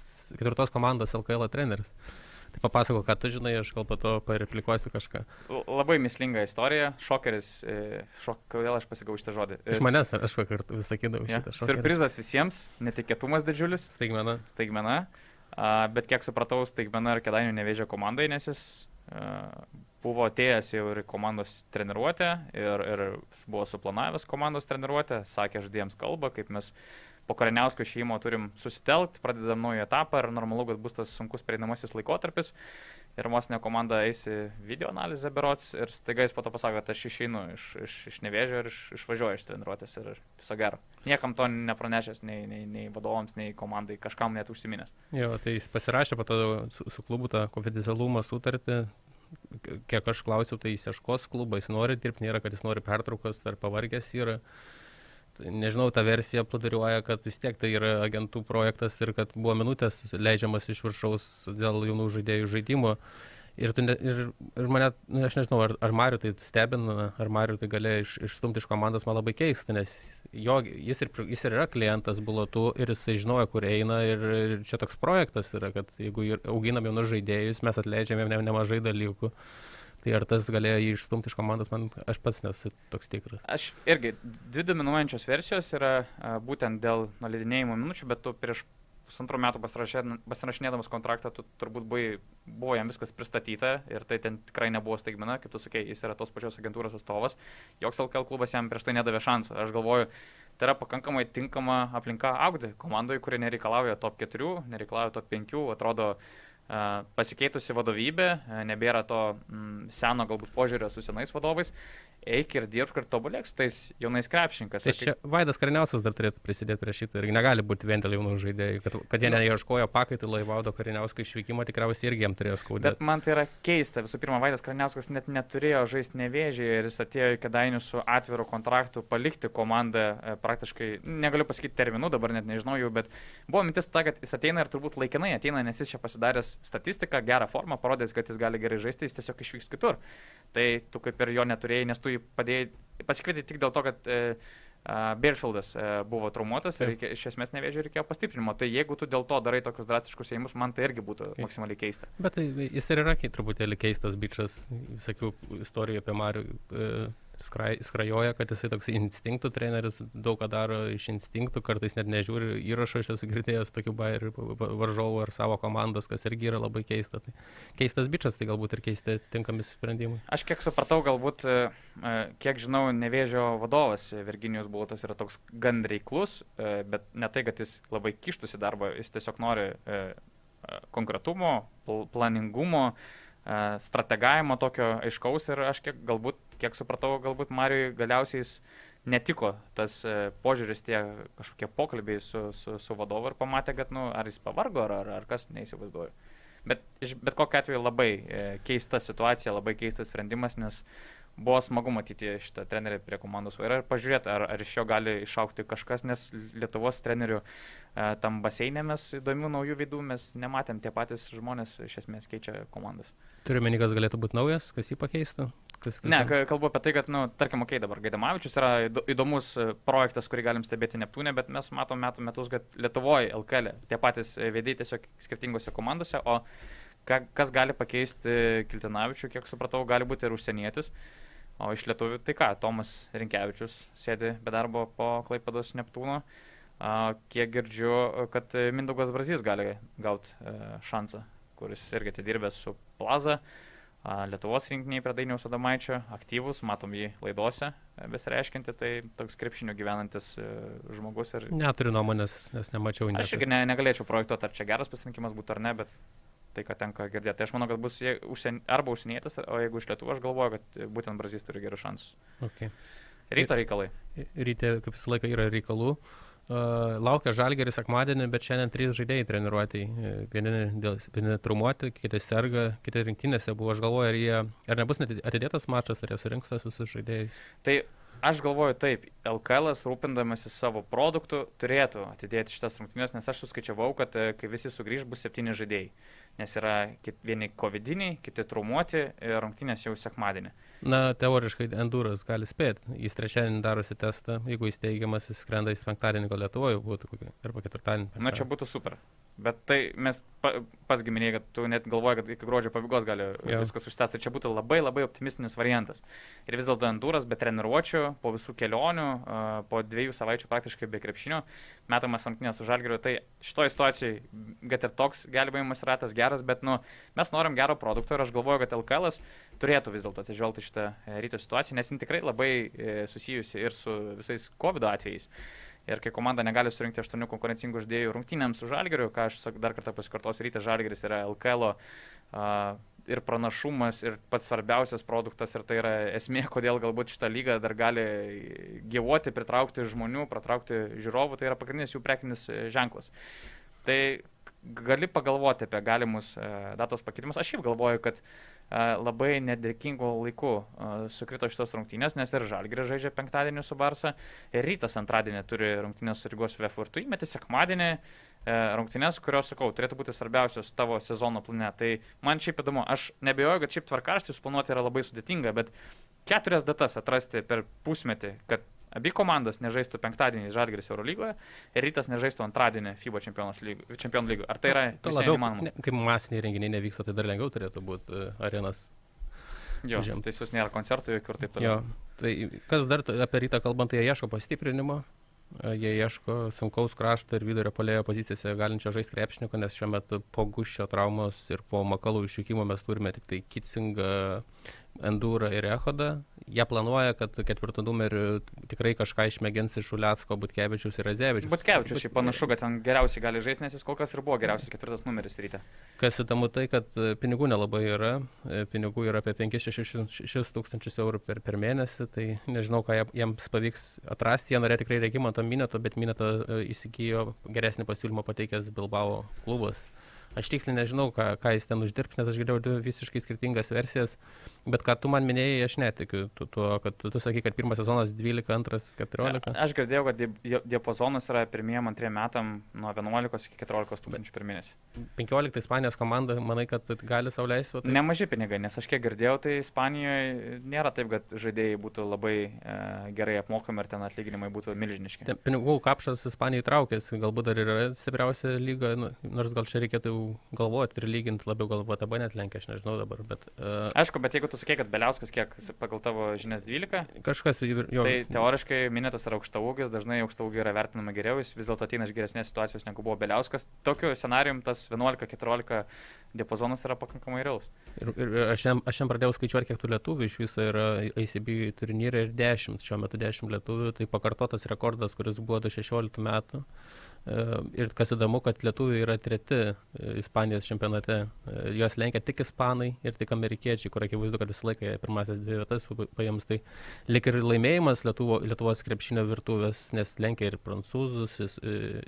4 komandos LKL treneris. Tai papasako, ką tu žinai, aš gal po to pareplikuosiu kažką. Labai mislinga istorija, šokeris, kodėl aš pasigau šitą žodį. Iš manęs, aš vakar vis sakydavau šitą šokerį. Siurprizas visiems, netikėtumas didžiulis. Staigmena. Bet kiek supratau, Staigmena ir Kėdainių Nevėžio komandai, nes jis buvo atėjęs jau ir komandos treniruotę ir buvo suplanavęs komandos treniruotę, sakė žaidėjams kalbą, kaip mes po Kariniausko išėjimo turim susitelkti, pradedam naują etapą ir normalu, kad bus tas sunkus pereinamasis laikotarpis ir Mosinė komanda eis į video analizę berots ir staiga jis po to pasako, kad aš išeinu iš Nevėžio ir išvažiuoju iš treniruotės ir viso gero. Niekam to nepranešęs, nei vadovams, nei komandai, kažkam net užsiminęs. Jo, tai jis pasirašė po to su klubu tą konfidencialumo sutartį. Kiek aš klausiau, tai jis ieškos klubą, jis nori dirbti, nėra, kad jis nori pertraukos ar pavargęs yra. Nežinau, ta versija plūduriuoja, kad vis tiek tai yra agentų projektas ir kad buvo minutės leidžiamas iš viršaus dėl jaunų žaidėjų žaidimo. Ir mane, aš nežinau, ar Marių tai stebina, ar Marių tai galėjo išstumti iš komandos, man labai keista, nes jis ir yra klientas Bulotų ir jisai žinoja, kur eina ir čia toks projektas yra, kad jeigu auginam jaunus žaidėjus, mes atleidžiame nemažai dalykų. Tai ar tas galėjo jį išstumti iš komandos, aš pats nesu toks tikras. Aš irgi, dvi dominuojančios versijos yra būtent dėl nuleidinėjimo minučių, bet tu prieš 2 metų pasirašinėdamas kontraktą, tu turbūt buvo jam viskas pristatyta ir tai ten tikrai nebuvo staigmena, kaip tu sakei, jis yra tos pačios agentūros atstovas, joks LKL klubas jam prieš tai nedavė šansų. Aš galvoju, tai yra pakankamai tinkama aplinka augti komandai, kuri nereikalauja top 4, nereikalauja top 5, atrodo pasikeitusi vadovybė, nebėra to seno galbūt požiūrio su senais vadovais, eik ir dirbk ir tobulėk su tais jaunais krepšininkas. Tai čia Vaidas Kariniauskas dar turėtų prisidėti prie šito ir negali būti vien dėl jaunų žaidėjų, kad jie neieškojo pakaitilo į Vaido Kariniausko išvykimo, tikriausiai irgi jam turėjo skaudėti. Bet man tai yra keista, visų pirma, Vaidas Kariniauskas net neturėjo žaisti Nevėžyje ir jis atėjo į Kėdainių su atviru kontraktu palikti komandą praktiškai, negaliu pasakyti terminų, dabar net nežinau jų, bet buvo mintis ta, kad jis ateina ir turbūt laikinai ateina, nes jis čia pasidaręs statistiką, gerą formą, parodęs, kad jis gali gerai žaisti, jis tiesiog išvyks kitur. Tai tu kaip ir jo neturėjai, nes tu jį pasikvietei tik dėl to, kad Beerfieldas buvo traumuotas ir iš esmės Nevėžio reikėjo pastiprinimo. Tai jeigu tu dėl to darai tokius drastiškus ėjimus, man tai irgi būtų maksimaliai keista. Bet tai jis ir yra truputėlį keistas bičas, visokių istorijų apie Marių. Skrajoja, kad jisai toks instinktų treneris, daug ką daro iš instinktų, kartais net nežiūri įrašo, aš esu girdėjęs tokių bairių varžovų ar savo komandos, kas irgi yra labai keista. Tai keistas bičas, tai galbūt ir keisti tinkami sprendimai. Aš kiek supratau, galbūt, kiek žinau, Nevėžio vadovas Virginijus Bulotas yra toks gan reiklus, bet ne tai, kad jis labai kištųsi darbą, jis tiesiog nori konkretumo, planingumo, strategavimo tokio aiškaus ir aš kiek supratau, galbūt Mariui galiausiai netiko tas požiūris, tie kažkokie pokalbiai su vadovu ir pamatė, kad ar jis pavargo, ar kas, neįsivaizduoju. Bet kokiu atveju labai keista situacija, labai keistas sprendimas, nes buvo smagu matyti šitą trenerį prie komandos vairo ir pažiūrėti, ar iš jo gali išaukti kažkas, nes Lietuvos trenerių tam baseinė mes įdomių naujų veidų mes nematėm, tie patys žmonės iš esmės keičia komandas. Turiu meni, kas galėtų būti naujas, kas jį pakeistų? Ne, kalbu apie tai, kad, tarkim, dabar Gaidamavičius yra įdomus projektas, kurį galim stebėti Neptūne, bet mes matom metus, kad Lietuvoje LKL tie patys veidai tiesiog skirtingose komandose, o kas gali pakeisti Kiltinavičių, kiek supratau, gali būti ir užsienietis. O iš lietuvių tai ką, Tomas Rinkevičius sėdi be darbo po Klaipėdos Neptūno. Kiek girdžiu, kad Mindaugas Brazys gali gauti šansą, kuris irgi atidirbęs su Plaza. Lietuvos rinktiniai prie Dainiaus Adomaičio, aktyvus, matom jį laidose besireiškinti, tai toks krepšinio gyvenantis žmogus. Neturiu nuomonės, nes nemačiau. Aš irgi negalėčiau projektuoti, ar čia geras pasirinkimas būtų ar ne, bet tai, ką tenka girdėti. Tai aš manau, kad bus arba užsienietis, o jeigu iš Lietuvos, aš galvoju, kad būtent Brazys turi gerų šansų. Okay. Ryto reikalai. Ryte, kaip visą laiką, yra reikalų. Laukia Žalgiris sekmadienį, bet šiandien 3 žaidėjai treniruoti. Vieni traumuoti, kiti serga, kiti rinktinėse buvo. Aš galvoju, ar nebus atidėtas mačas, ar jie surinks visus žaidėjus. Tai aš galvoju taip, LKL rūpindamasis savo produktų turėtų atidėti šitas rungtynės, nes aš suskaičiavau, kad kai visi sugrįž, bus 7 žaidėjai. Nes yra vieni covidiniai, kiti traumuoti ir rungtynės jau sekmadienį. Na, teoriškai Enduras gali spėti. Jis trečiadienį darosi testą, jeigu jis teigiamas, jis skrenda į penktadienį, gal Lietuvoje būtų kokį, arba ketvirtadienį. Na, čia būtų super. Bet tai mes pats giminėjai, kad tu net galvoji, kad iki gruodžio pabaigos gali viskas užtęsti. Tai čia būtų labai labai optimistinis variantas. Ir vis dėlto Enduras be treniruočių, po visų kelionių, po 2 savaičių praktiškai be krepšinio, metamas rungtynės su Žalgiriu. Tai šitoje situacijoje, kad ir toks gelbėjimas ratas geras, geras, bet mes norim gero produkto ir aš galvoju, kad LKL turėtų vis dėlto atsižvelgti šitą Ryto situaciją, nes jin tikrai labai susijusi ir su visais COVID atvejais. Ir kai komanda negali surinkti 8 konkurencingų žaidėjų rungtynėms su Žalgiriu, ką aš dar kartą pasikartosiu, Rytas Žalgiris yra LKL ir pranašumas, ir pats svarbiausias produktas, ir tai yra esmė, kodėl galbūt šitą lygą dar gali gyvuoti, pritraukti žmonių, pratraukti žiūrovų, tai yra pagrindinis jų prekinis ženklas. Tai gali pagalvoti apie galimus datos pakeitimus. Aš šiaip galvoju, kad labai nedėkingo laiku sukrito šitos rungtynės, nes ir Žalgiris žaidžia penktadienį su Barsa, ir Rytas antradienį turi rungtynės su Rygos VF, ir tu įmeti sekmadienį rungtynės, kurios, sakau, turėtų būti svarbiausios tavo sezono plane. Tai man šiaip įdomu, aš nebejoju, kad šiaip tvarkaraštį suplanuoti yra labai sudėtinga, bet 4 datas atrasti per pusmetį, kad abi komandos nežaistų penktadienį Žalgiris Eurolygoje ir Rytas nežaistų antradienį FIBA čempionų lygoje. Ar tai yra visai įmanoma? Kaip masiniai renginiai nevyksta, tai dar lengviau turėtų būti arenas. Jo, tai vis nėra koncertų jokių ir taip toliau. Jo, tai kas dar apie Rytą kalbant, tai jie ieško pastiprinimo. Jie ieško sunkaus krašto ir vidurio puolėjo pozicijose galinčio žaisti krepšininko, nes šiuo metu po Guščio traumos ir po Makalų išvykimo mes turime tik tai Kitsingą, Endūrą ir Echodą. Jie planuoja, kad 4 numeriu tikrai kažką išmėgins iš Ulecko, Butkevičiaus ir Radzevičiaus. Butkevičius šiaip panašu, kad ten geriausiai gali žaisti, nes jis kol kas ir buvo geriausias 4 numeris Ryte. Kas įdomu tai, kad pinigų nelabai yra. Pinigų yra apie 5-6 tūkstančius eurų per mėnesį, tai nežinau, ką jiems pavyks atrasti. Jie norėjo tikrai Regimanto Mineto, bet Minetą įsigijo geresnį pasiūlymą pateikęs Bilbao klubas. Aš tiksliai nežinau, ką jis ten uždirbs, nes aš girdėjau 2 visiškai skirtingas versijas, bet ką tu man minėjai, aš netikiu tuo, kad tu sakai, kad pirmas sezonas 12, antras 14. Aš girdėjau, kad diapazonas yra pirmiem, antriem metam nuo 11 iki 14 tūkstančių per mėnesį. 15 Ispanijos komanda, manai, kad gali sau leisti? Tai... Nemaži pinigai, nes aš kiek girdėjau, tai Ispanijoje nėra taip, kad žaidėjai būtų labai gerai apmokami ir ten atlyginimai būtų milžiniški. Pinigų kapšas Ispanijai traukėsi, galbūt dar yra stipriausia lyga, nors gal čia reikėtų galvoti ir lyginti labiau galvoti, arba net lenkia, aš nežinau dabar, bet... Aišku, bet jeigu tu sakei, kad Beliauskas kiek pagal tavo žinias 12, kažkas jo... Tai teoriškai Minetas yra aukštaūgis, dažnai aukštaūgiai yra vertinama geriau, jis vis dėlto ateina iš geresnės situacijos negu buvo Beliauskas. Tokiu scenarijum tas 11-14 diapazonas yra pakankamai realus. Ir aš jam pradėjau skaičiuoti, kiek tų lietuvių iš viso yra ACB turnyre ir 10, šiuo metu 10 lietuvių, tai pakartotas rekordas, kuris buvo 16 metų. Ir kas įdomu, kad lietuviai yra 3 Ispanijos čempionate. Juos lenkia tik ispanai ir tik amerikiečiai, kur akivaizdu, kad visą laiką pirmasis 2 vietas paims. Tai lik ir laimėjimas Lietuvos krepšinio virtuvės, nes lenkia ir prancūzus,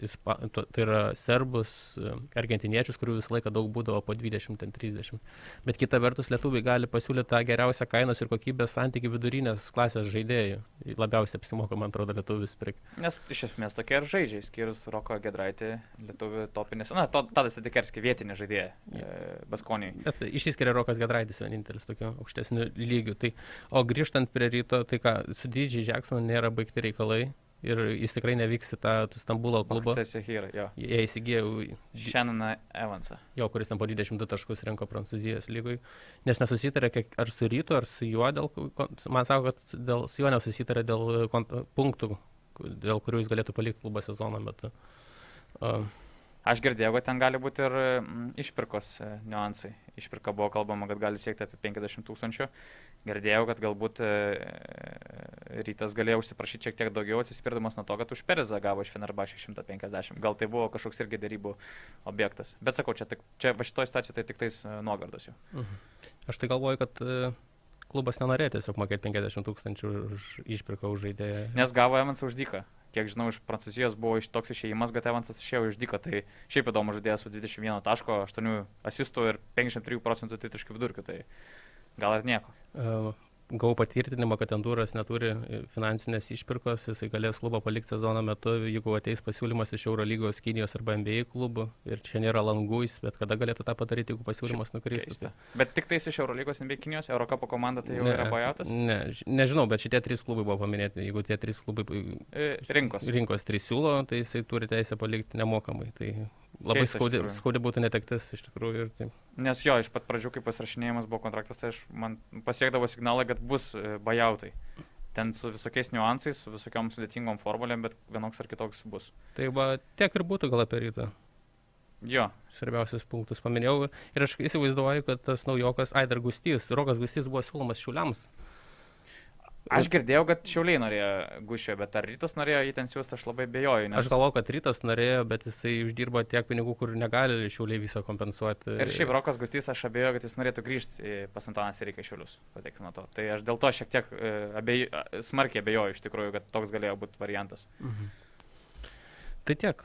tai yra serbus, argentiniečius, kurių visą laiką daug būdavo po 20-30. Bet kita vertus, lietuviai gali pasiūlyti tą geriausią kainos ir kokybės santykį vidurinės klasės žaidėjų. Labiausiai apsimoka, man atrodo, lietuvis pirkti. Nes iš esmės tokie ir žaidžiai, skyrus Roko Gedraitį, lietuvių topinės, Tadas Atikerski vietinė žaidėja Baskonijai. Bet išsiskiria Rokas Gedraitis vienintelis tokiu aukštesniu lygiu. Tai, o grįžtant prie Ryto, tai ką, su Didžiai Jacksonu nėra baigti reikalai ir jis tikrai nevyks į tą Stambulo klubą. Jie įsigijo Shannoną Evansą. Jo, kuris ten po 22 taškus renko Prancūzijos lygoj, nes nesusitarė ar su Rytu, ar su juo, man sako, kad su juo nesusitarė dėl punktų, dėl kurių jis galėtų palikti klubą sezono metu. Aš girdėjau, kad ten gali būti ir išpirkos niuansai. Išpirka buvo kalbama, kad gali siekti apie 50 000. Girdėjau, kad galbūt Rytas galėjo užsiprašyti šiek tiek daugiau, atsispirdamas nuo to, kad už Perezą gavo iš Fenerbahčės 150. Gal tai buvo kažkoks irgi derybų objektas. Bet sakau, čia va šitoje situacijoje tai tik tais nuogardos jau. Aš tai galvoju, kad klubas nenorėjo tiesiog mokėti 50 000 už išpirką už žaidėją. Nes gavo Evansą už dyką. Kiek žinau, iš Prancūzijos buvo toks išėjimas, kad Evansas išėjo iš dyką. Tai šiaip įdomu žaidėjas su 21 taško, 8 asistų ir 53% tritaškių vidurkių. Tai gal ir nieko. Gavau patvirtinimą, kad Endūras neturi finansinės išpirkos, jisai galės klubą palikti sezono metu, jeigu ateis pasiūlymas iš Eurolygos, Kinijos arba NBA klubų. Ir čia nėra langų, bet kada galėtų tą padaryti, jeigu pasiūlymas nukristų. Bet tik tais iš Eurolygos, NBA, Kinijos, Eurokapo komanda tai jau yra bajautas? Nežinau, bet šitie 3 klubai buvo paminėti. Jeigu tie 3 klubai rinkos 3 siūlo, tai jisai turi teisę palikti nemokamai. Tai labai skaudi būtų netektis iš tikrųjų. Ir taip. Nes jo, iš pat pradžių, kai pasirašinėjimas buvo kontraktas, tai man pasiekdavo signalą, kad bus bajautai. Ten su visokiais niuansais, su visokiom sudėtingom formulėm, bet vienoks ar kitoks bus. Tai tiek ir būtų gal apie Rytą. Jo. Svarbiausius punktus paminėjau. Ir aš įsivaizduoju, kad tas naujokas Aidar Gustys, Rokas Gustys buvo siūlomas Šiauliams. Aš girdėjau, kad Šiauliai norėjo Guščio, bet ar Rytas norėjo jį ten siūsti, aš labai bejoju. Nes... Aš galvoju, kad Rytas norėjo, bet jisai uždirba tiek pinigų, kur negali Šiauliai viso kompensuoti. Ir šiaip Rokas Gustys, aš abejoju, kad jis norėtų grįžti pas Antaną Sereiką į Šiaulius. Pateikime to. Tai aš dėl to šiek tiek smarkiai abejoju iš tikrųjų, kad toks galėjo būti variantas. Tai tiek.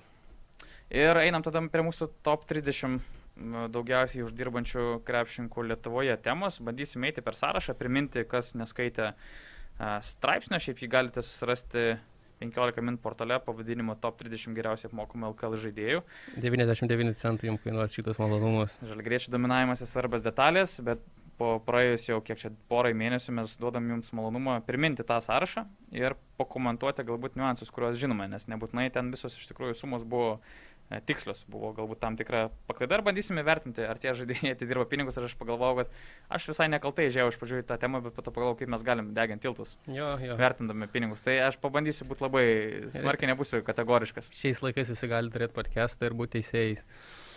Ir einam tada prie mūsų top 30 daugiausiai uždirbančių krepšininkų Lietuvoje temos. Bandysime eiti per sąrašą, priminti, kas neskaitė straipsnio. Šiaip jį galite susirasti 15 min portale pavadinimu top 30 geriausiai apmokamų LKL žaidėjų. 99 centų jums kainuos šitas malonumas. Žalgiriečių dominavimas yra svarbios detalės, bet po praėjus jau kiek čia porai mėnesių mes duodam jums malonumą priminti tą sąrašą ir pakomentuoti galbūt niuansus, kuriuos žinome, nes nebūtinai ten visos iš tikrųjų sumos buvo tikslios, buvo galbūt tam tikra paklaida ir bandysime vertinti, ar tie žaidėjai atidirba pinigus ir aš pagalvojau, kad aš visai nekaltai žiūrėjau iš pradžių į tą temą, bet po to pagalvojau, kaip mes galim deginti tiltus, vertindami pinigus. Tai aš pabandysiu būti labai smarkiai, nebūsiu kategoriškas. Šiais laikais visi gali turėti podcastą ir būti teisėjais.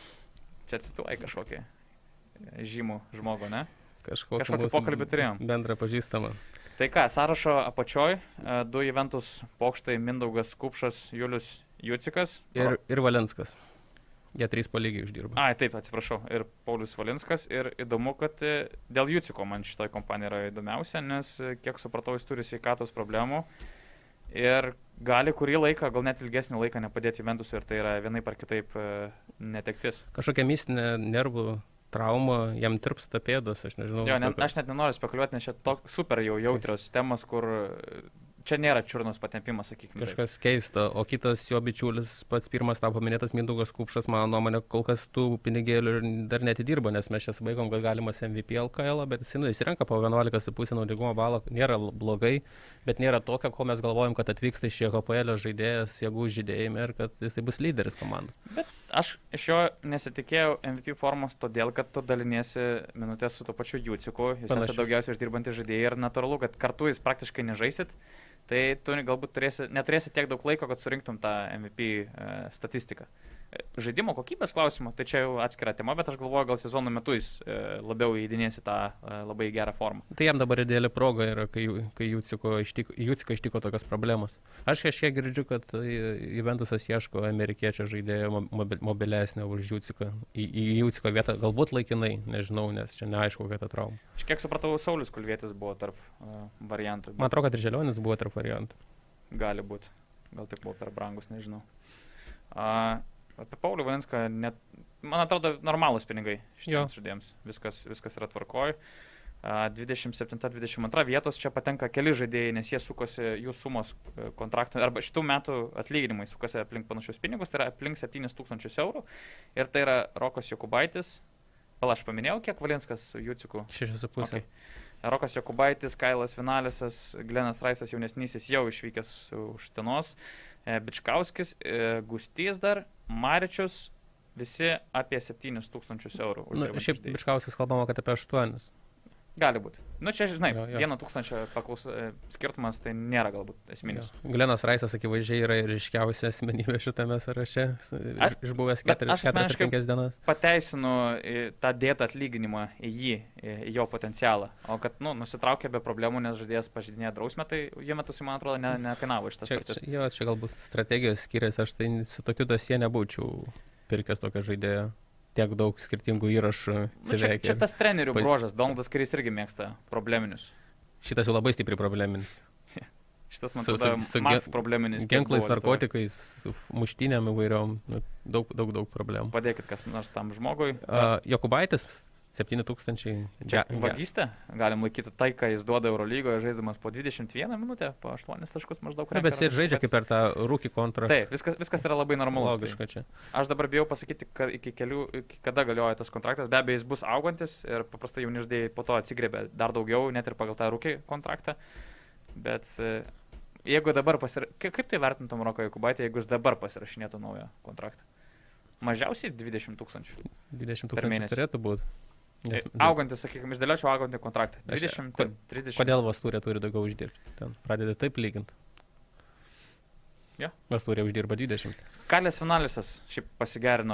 Čia cituoji kažkokį žymų žmogų, ne? Kažkokį pokalbį turėjom. Bendrą pažįstamą. Tai ką, sąrašo apačioj, 2 Juventus pokštai, Mindaugas Kupšas, Julius Jucikas. Ir Valinskas. Jie 3 po lygiai uždirba. Ai, taip, atsiprašau. Ir Paulius Valinskas. Ir įdomu, kad dėl Juciko man šitoj kompanija yra įdomiausia, nes, kiek supratau, jis turi sveikatos problemų. Ir gali kurį laiką, gal net ilgesnį laiką nepadėti Juventusui ir tai yra vienaip ar kitaip netektis. Kažkokia mistinė nervų trauma, jam tirpsta pėdos, aš nežinau. Jo, aš net nenoriu spekuliuoti, nes čia super jau jautrios temos, kur čia nėra čiurnos patempimas, sakykime. Kažkas keisto, o kitas jo bičiulis, pats pirmas tavo paminėtas Mindaugas Kupšas, mano nuomonė, kol kas tų pinigėlių dar netidirbo, nes mes čia subaigom, kad galimas MVP LKL, bet jis renka po 11,5 naudingumo balą, nėra blogai, bet nėra tokio, ko mes galvojam, kad atvyksta iš JKPL žaidėjas, jėgų žaidėjime ir kad jis bus lyderis komandų. Bet aš iš jo nesitikėjau MVP formos todėl, kad tu daliniesi minutės su to pačiu Juciku, jūs esate daugiausiai uždirbantys žaidėjai ir natūralu, kad kartu jūs praktiškai nežaisit. Tai tu galbūt neturėsi tiek daug laiko, kad surinktum tą MVP statistiką. Žaidimo kokybės klausimą, tai čia jau atskira tema, bet aš galvoju, gal sezono metu jis labiau įdinėsi tą labai gerą formą. Tai jam dabar ideali proga yra, kai Juciką ištiko tokios problemos. Aš kažkiek girdžiu, kad Juventusas ieško amerikiečio žaidėjo mobilesnio už Juciką. Į Juciko vietą galbūt laikinai, nežinau, nes čia neaišku, kokia ta trauma. Aš kiek supratau, Saulius Kulvietis buvo tarp variantų. Man atrodo, kad ir Želionis buvo tarp variantų. Gali būti. Gal tik buvo per brangus, nežinau. Apie Paulių Valinską, man atrodo, normalūs pinigai šitiems žaidėjams. Viskas yra tvarkoj. 27-22 vietos čia patenka keli žaidėjai, nes jie sukosi jų sumos kontraktų, arba šitų metų atlyginimai sukosi aplink panašius pinigus, tai yra aplink 7 000 eurų. Ir tai yra Rokas Jokubaitis. Aš paminėjau, kiek Valinskas su Juciku? 6,5. Okay. Rokas Jokubaitis, Kailas Vinalisas, Glenas Raisas jaunesnysis jau išvykęs už Tenos, Bičkauskis, Gustys dar, Maričius, visi apie 7 000 eurų. Šiaip Bičkauskis kalbama, kad apie 8. Gali būti. Čia, žinai, 1 000 skirtumas tai nėra galbūt esminis. Glenas Raisas akivaizdžiai yra ryškiausia asmenybė šitame sąraše, išbuvęs 4-5 dienas. Pateisinu tą dėtą atlyginimą į jį, į jo potencialą. O kad, nusitraukė be problemų, nes žaidėjas pažeidinėja drausmę, tai Juventusui, man atrodo, nekainavo šitas sutartis. Čia galbūt strategijos skiriasi, aš tai su tokiu dosie nebūčiau pirkęs tokio žaidėjo. Tiek daug skirtingų įrašų. Čia tas trenerių bruožas, Donaldas Kairys irgi mėgsta probleminius. Šitas jau labai stipriai probleminis. Šitas, man atrodo, Max probleminis. Ginklais, narkotikais, muštynėm įvairiom, daug problemų. Padėkit kas nors tam žmogui. Jokubaitis, 7 000. Čia vagystė, galim laikyti tai, ką jis duoda Eurolygoje, žaisdamas po 21 minutę, po 8 taškus maždaug. Bet jis žaidžia kaip per tą rookie kontraktą. Taip, viskas yra labai normalu. Logiška čia. Aš dabar bijau pasakyti, kad iki kada galioja tas kontraktas. Be abejo, jis bus augantis ir paprastai jauni žaidėjai po to atsigrėbė dar daugiau, net ir pagal tą rookie kontraktą. Bet jeigu dabar kaip tai vertintum Roką Jokubaitį, jeigu jis dabar pasirašinėtų naują kontraktą? Mažiausiai 20 000. 20 000 turėtų būti. Augantis, sakykime, išdėliočiau augantį kontraktą. 20-30. Kodėl Vasturė turi daugiau uždirbti? Ten pradeda taip lyginti. Ja. Vasturė uždirba 20. Kailas Vinalisas šiaip pasigerino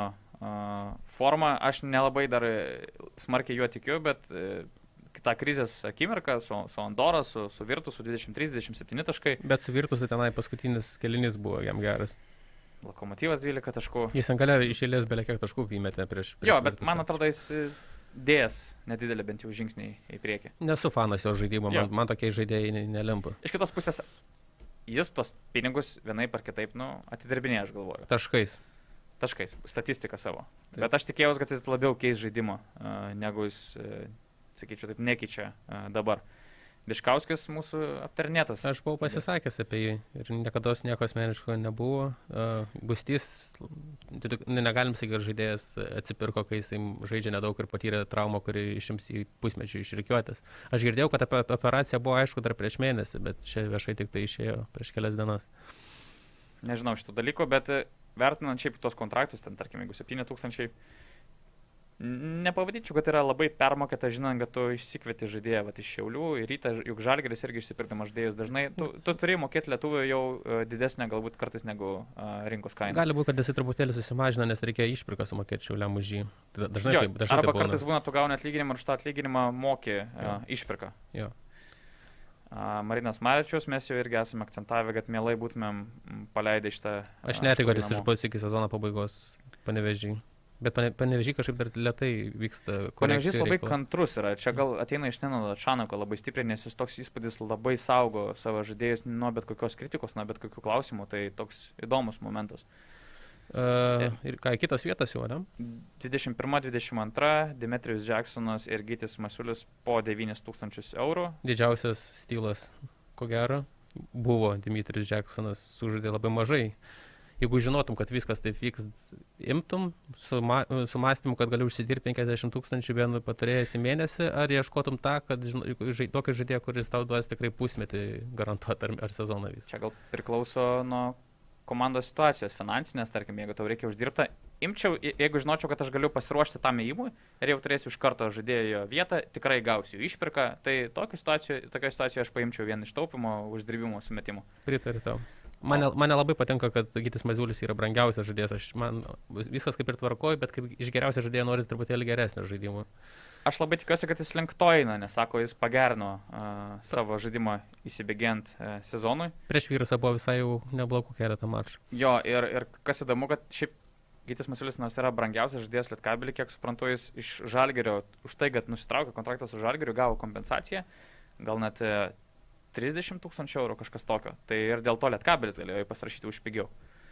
formą, aš nelabai dar smarkiai juo tikiu, bet tą krizės akimirką su Andora, su Virtus, su 23-27 taškai. Bet su Virtus tenai paskutinis kėlinys buvo jam geras. Lokomotyvas 12 taškų. Jis ant galėjo iš eilės beveik kiek taškų įmetė prieš Jo, bet Virtusą. man atrodo, jis dėjęs nedidelį bent jau žingsnį į priekį. Nesu fanas jo žaidimo, Jo. man tokie žaidėjai nelimpa. Iš kitos pusės, jis tos pinigus vienaip ar kitaip, atidirbinėja, aš galvoju. Taškais, statistiką savo. Taip. Bet aš tikėjausi, kad jis labiau keis žaidimo, negu jis, sakyčiau, taip nekeičia dabar. Biškauskis mūsų aptarnėtas. Aš buvau pasisakęs apie jį ir niekada nieko asmeniško nebuvo. Gustys, negalim sakyti, kad žaidėjas atsipirko, kai jis žaidžia nedaug ir patyrė traumą, kuri išims į pusmečių iš rikiuotės. Aš girdėjau, kad apie operaciją buvo aišku dar prieš mėnesį, bet čia viešai tik tai išėjo prieš kelias dienas. Nežinau šitų dalykų, bet vertinant šiaip tos kontraktus, ten tarkim, jeigu 7,000, nepavadinčiau, kad yra labai permokėta, žinant, kad tu išsikvieti žaidėją iš Šiaulių ir Rytą, juk Žalgiris irgi išsipirkdamas žaidėjus dažnai, tu turi mokėti lietuvių jau didesnę galbūt kartais negu rinkos kainą. Gali būti, kad esi truputėlį susimažina, nes reikia išpirką sumokėti Šiauliam už jį. Dažnai jo, dažnai arba kartais būna, tu gauni atlyginimą ir šitą atlyginimą moki išpirką. Jo. Marinas Marečius, mes jau irgi esame akcentavę, kad mielai būtumėm paleidę šitą. Aš netikiu, kad jis išbus iki sezono pabaigos Panevėžį. Bet Panevėžį kažkaip dar lėtai vyksta. Panevėžys labai kantrus yra. Čia gal ateina iš Nenado Čanako labai stipriai, nes jis toks įspūdis labai saugo savo žaidėjus nuo bet kokios kritikos, nuo bet kokių klausimų. Tai toks įdomus momentas. Ir ką, kitos vietos jau, ne? 21-22, Demetrijus Jacksonas ir Gytis Masiulis po 9,000 eurų. Didžiausias stylas, ko gero, buvo Demetrijus Jacksonas, sužaidė labai mažai. Jeigu žinotum, kad viskas taip vyks, imtum su mąstymu, kad gali užsidirbti 50,000 vienu patarėjęs į mėnesį, ar ieškotum tą, kad tokį žaidėją, kuris tau duos tikrai pusmetį garantuoti ar sezoną vis. Čia gal priklauso nuo komandos situacijos finansinės, tarkim, jeigu tau reikia uždirbti, imčiau, jeigu žinočiau, kad aš galiu pasiruošti tam įėjimui ir jau turėsiu iš karto žaidėjo vietą, tikrai gausiu išpirką, tai tokia situacija aš paimčiau vien iš taupimo, uždirbimo, sumetimo. Pritariu tau. Mane labai patinka, kad Gytis Maziulis yra brangiausias žaidėjas. Man viskas kaip ir tvarkoju, bet kaip iš geriausio žaidėjo noris truputėlį geresnio žaidimo. Aš labai tikiuosi, kad jis link to eina, nes sako, jis pagerino savo žaidimą įsibėgiant sezonui. Prieš Virusą buvo visai jau neblogų keletą mačų. Jo, ir kas įdomu, kad šiaip Gytis Masiulis nors yra brangiausias žaidėjas Lietkabelį, kiek suprantu, jis iš Žalgirio, už tai, kad nusitraukė kontraktą su Žalgiriu, gavo kompensaciją, gal net 30,000 eurų kažkas tokio. Tai ir dėl to Lietkabelis galėjo pasirašyti už pigiau.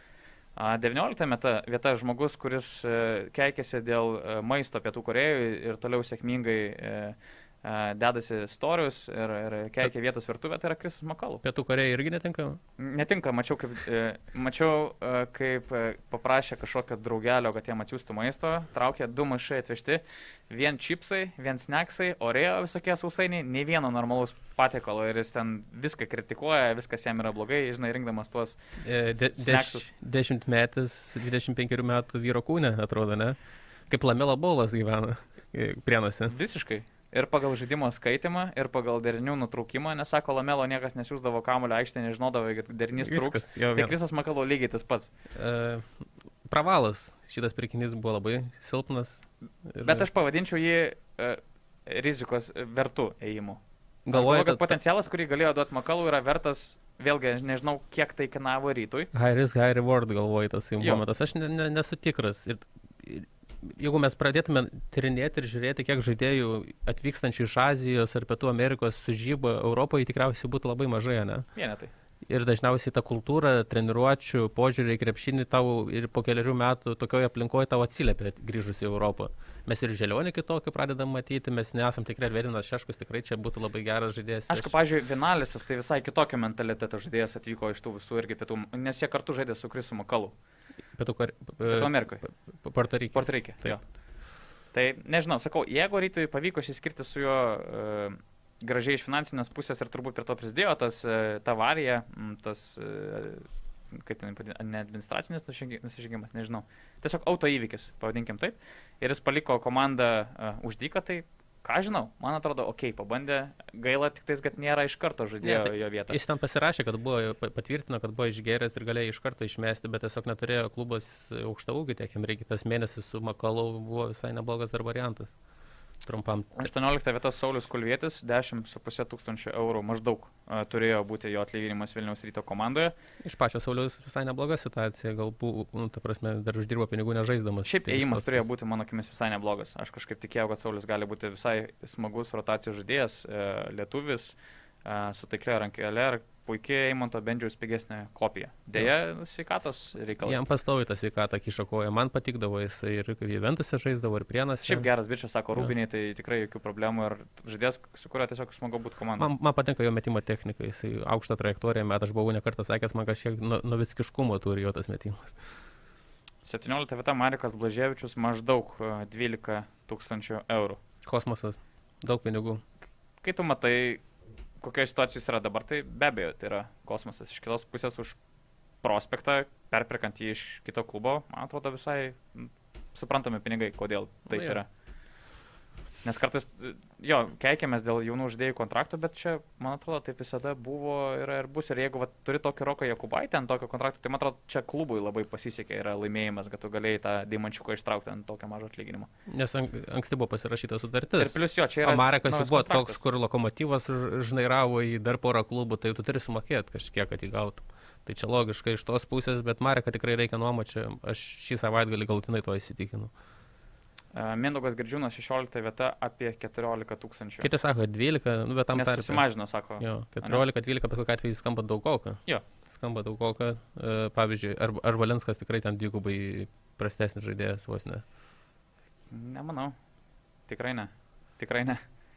19 vieta žmogus, kuris keikėsi dėl maisto Pietų Korėjoje ir toliau sėkmingai dedasi storius ir keikia vietos virtuvę, tai yra Krisas Makalu. Pietų Korėja irgi netinka? Netinka, mačiau, kaip paprašė kažkokio draugelio, kad jam atsiųstų maisto, traukė 2 maišai atvežti, vien čipsai, vien snacksai, Oreo visokie sausainiai, nei vieno normalaus patiekalo ir jis ten viską kritikuoja, viskas jam yra blogai, žinai, rinkdamas tuos snacksus. 10-metis, 25 metų vyro kūne, atrodo, ne? Kaip Lamela Bolas gyvena Prienuose. Visiškai. Ir pagal žaidimo skaitimą, ir pagal derinių nutraukimą, nes sako, Lamelo niekas nesiūsdavo kamuolio aikštėje, nežinodavo, kad derinys trūks. Tai Krisas Makalu lygiai tas pats. Pravalas. Šitas pirkinys buvo labai silpnas. Bet aš pavadinčiau jį rizikos vertų ėjimu. Galvoju, kad potencialas, kurį galėjo duoti Makalu, yra vertas, vėlgi, nežinau, kiek tai kainavo Rytui. High risk, high reward, galvoju tas momentas. Aš nesu tikras. Jeigu mes pradėtume tyrinėti ir žiūrėti, kiek žaidėjų atvykstančių iš Azijos ar Pietų Amerikos sužyba Europoje, tikriausiai būtų labai mažai, ne? Vienetai. Ir dažniausiai ta kultūra, treniruočių, požiūrį į krepšinį tau ir po keliarių metų tokioje aplinkoje tau atsiliepia grįžus į Europą. Mes ir Želionį kitokį pradedam matyti, mes nesam tikrai, Vėdinas Šeškus tikrai čia būtų labai geras žaidėjas. Aš kaip, pavyzdžiui, Vinalisas, tai visai kitokio mentaliteto žaidėjas atvyko iš tų visų irgi pietų, nes jie kartu žaidė su Krisu Makalu. Pietų Amerikoje. Puerto Rike. Tai nežinau, sakau, jeigu Rytui pavyko išsiskirti su juo gražiai iš finansinės pusės ir turbūt prie to prisidėjo ta avarija, tas, kaip ten vadinasi, ne administracinis nusižengimas, nežinau. Tiesiog autoįvykis, pavadinkim taip. Ir jis paliko komandą už dyką, tai ką žinau, man atrodo, pabandė, gaila tik tais, kad nėra iš karto žaidėjo jo vietą. Jis ten pasirašė, kad buvo, patvirtino, kad buvo išgėręs ir galėjo iš karto išmesti, bet tiesiog neturėjo klubas aukštą ūgį, tiek jam reikia, tas mėnesis su Makalau buvo visai neblogas dar variantas. Trumpam. 18 vieta Saulius Kulvietis, 10,5 tūkstančių eurų maždaug turėjo būti jo atlyginimas Vilniaus Ryto komandoje. Iš pačio Sauliaus visai nebloga situacija, galbūt, ta prasme, dar uždirbo pinigų nežaisdamas. Šiaip ėjimas turėjo būti, mano akimis, visai neblogas. Aš kažkaip tikėjau, kad Saulius gali būti visai smagus rotacijos žaidėjas, lietuvis, su taiklia rankelė ir puikiai Eimanto Bendžiaus pigesnė kopija. Deja, sveikatos reikalai. Jam pastoviai tą sveikatą kišo koją. Man patikdavo jisai ir Juventuse žaisdavo, ir Prienuose. Šiaip geras bičias, sako Rūbiniai, tai tikrai jokių problemų ir žaidėjas, su kuriuo tiesiog smagu būti komandai. Man patinka jo metimo technika, jisai aukštą trajektoriją met, aš buvau nekartą sakęs, man kažkiek novickiškumo turi jo tas metimas. 17 vieta Marikas Blaževičius, maždaug 12 tūkstančių eurų. Kosmosas, daug pinigų. Kai tu matai, kokioje situacijoje yra dabar, tai be abejo, tai yra kosmosas. Iš kitos pusės už prospektą, perperkant jį iš kito klubo, man atrodo visai suprantami pinigai, kodėl taip yra. Nes kartais, keikiamės dėl jaunų žaidėjų kontraktų, bet čia, man atrodo, taip visada buvo ir bus. Ir jeigu turi tokį Roką Jakubaitį ant tokio kontrakto, tai man atrodo, čia klubui labai pasisekė, yra laimėjimas, kad tu galėjai tą deimančiuką ištraukti ant tokio mažo atlyginimo. Nes anksti buvo pasirašyta sutartis. Ir plus jo, čia yra... Marekas jau buvo toks, kur Lokomotyvas žnairavo į dar porą klubų, tai tu turi sumokėti kažkiek, kad jį gautum. Tai čia logiškai iš tos pusės, bet Mareką tikrai reikia nuomočio. Aš šį savaitgalį galutinai to įsitikinu. Mindaugas Girdžiūnas 16 vieta apie 14 tūkstančių. Kiti sako 12, bet tam tarpe. Nes susimažino, sako. Jo, 14-12, bet kokiu atveju skamba daugoka. Jo. Skamba daugoka. Pavyzdžiui, ar Valinskas tikrai ten dvigubai prastesnis žaidėjas vos ne? Nemanau. Tikrai ne.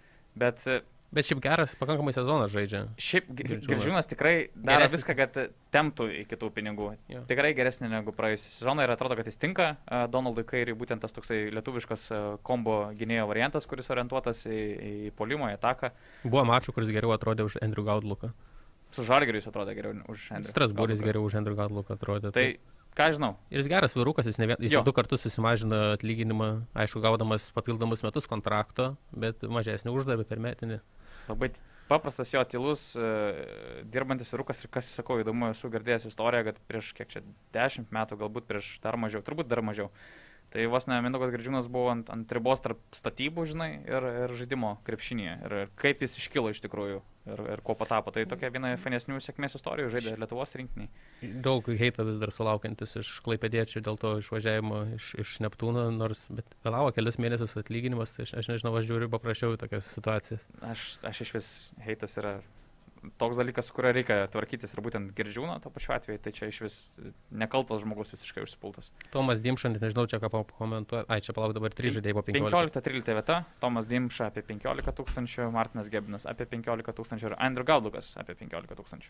Bet šiaip geras, pakankamai sezonas žaidžia. Šiaip Girdžiūnas tikrai daro viską, kad temptų į kitų pinigų. Jo. Tikrai geresnė negu praėjusią sezoną ir atrodo, kad jis tinka Donaldui Kairiui, būtent tas toksai lietuviškas kombo gynėjo variantas, kuris orientuotas į puolimą, į ataką. Buvo mačų, kuris geriau atrodė už Andrew Gaudluką. Su Žalgiriu jis atrodė geriau už Andrew. Strasbūris geriau už Andrew Gaudluką atrodė. Tai ką žinau. Ir jis geras vyrukas, jis 2 kartus susimažina atlyginimą, aišku, gaudamas papildomus metus kontrakto, bet mažesnį uždavė per metinį. Labai paprastas jo tylus, dirbantis vyrukas ir kas, sakau, įdomu, esu girdėjęs istoriją, kad prieš 10 metų, galbūt prieš dar mažiau, turbūt dar mažiau. Tai vos ne Mindaugas Girdžiūnas buvo ant ribos tarp statybų, žinai, ir žaidimo krepšinėje. Ir kaip jis iškilo iš tikrųjų ir ko patapo. Tai tokia viena fanesnių sėkmės istorijų žaidė Lietuvos rinktiniai. Daug heito vis dar sulaukiantis iš klaipėdiečių dėl to išvažiavimo iš Neptūno, nors bet vėlavo kelias mėnesius atlyginimas, tai aš nežinau, aš žiūriu paprasčiau į tokias situacijas. Aš iš vis heitas yra toks dalykas, su kurio reikia tvarkytis ir būtent Girdžiūno, to pačiu atveju, tai čia iš vis nekaltas žmogus visiškai užsipultas. Tomas Dimša, nežinau čia ką pakomentuoti, čia palauk dabar 3 žaidėjai po 15. 15-13 vieta, Tomas Dimša apie 15 tūkstančių, Martinas Gebinas apie 15 tūkstančių ir Andrew Gaudlukas apie 15 tūkstančių.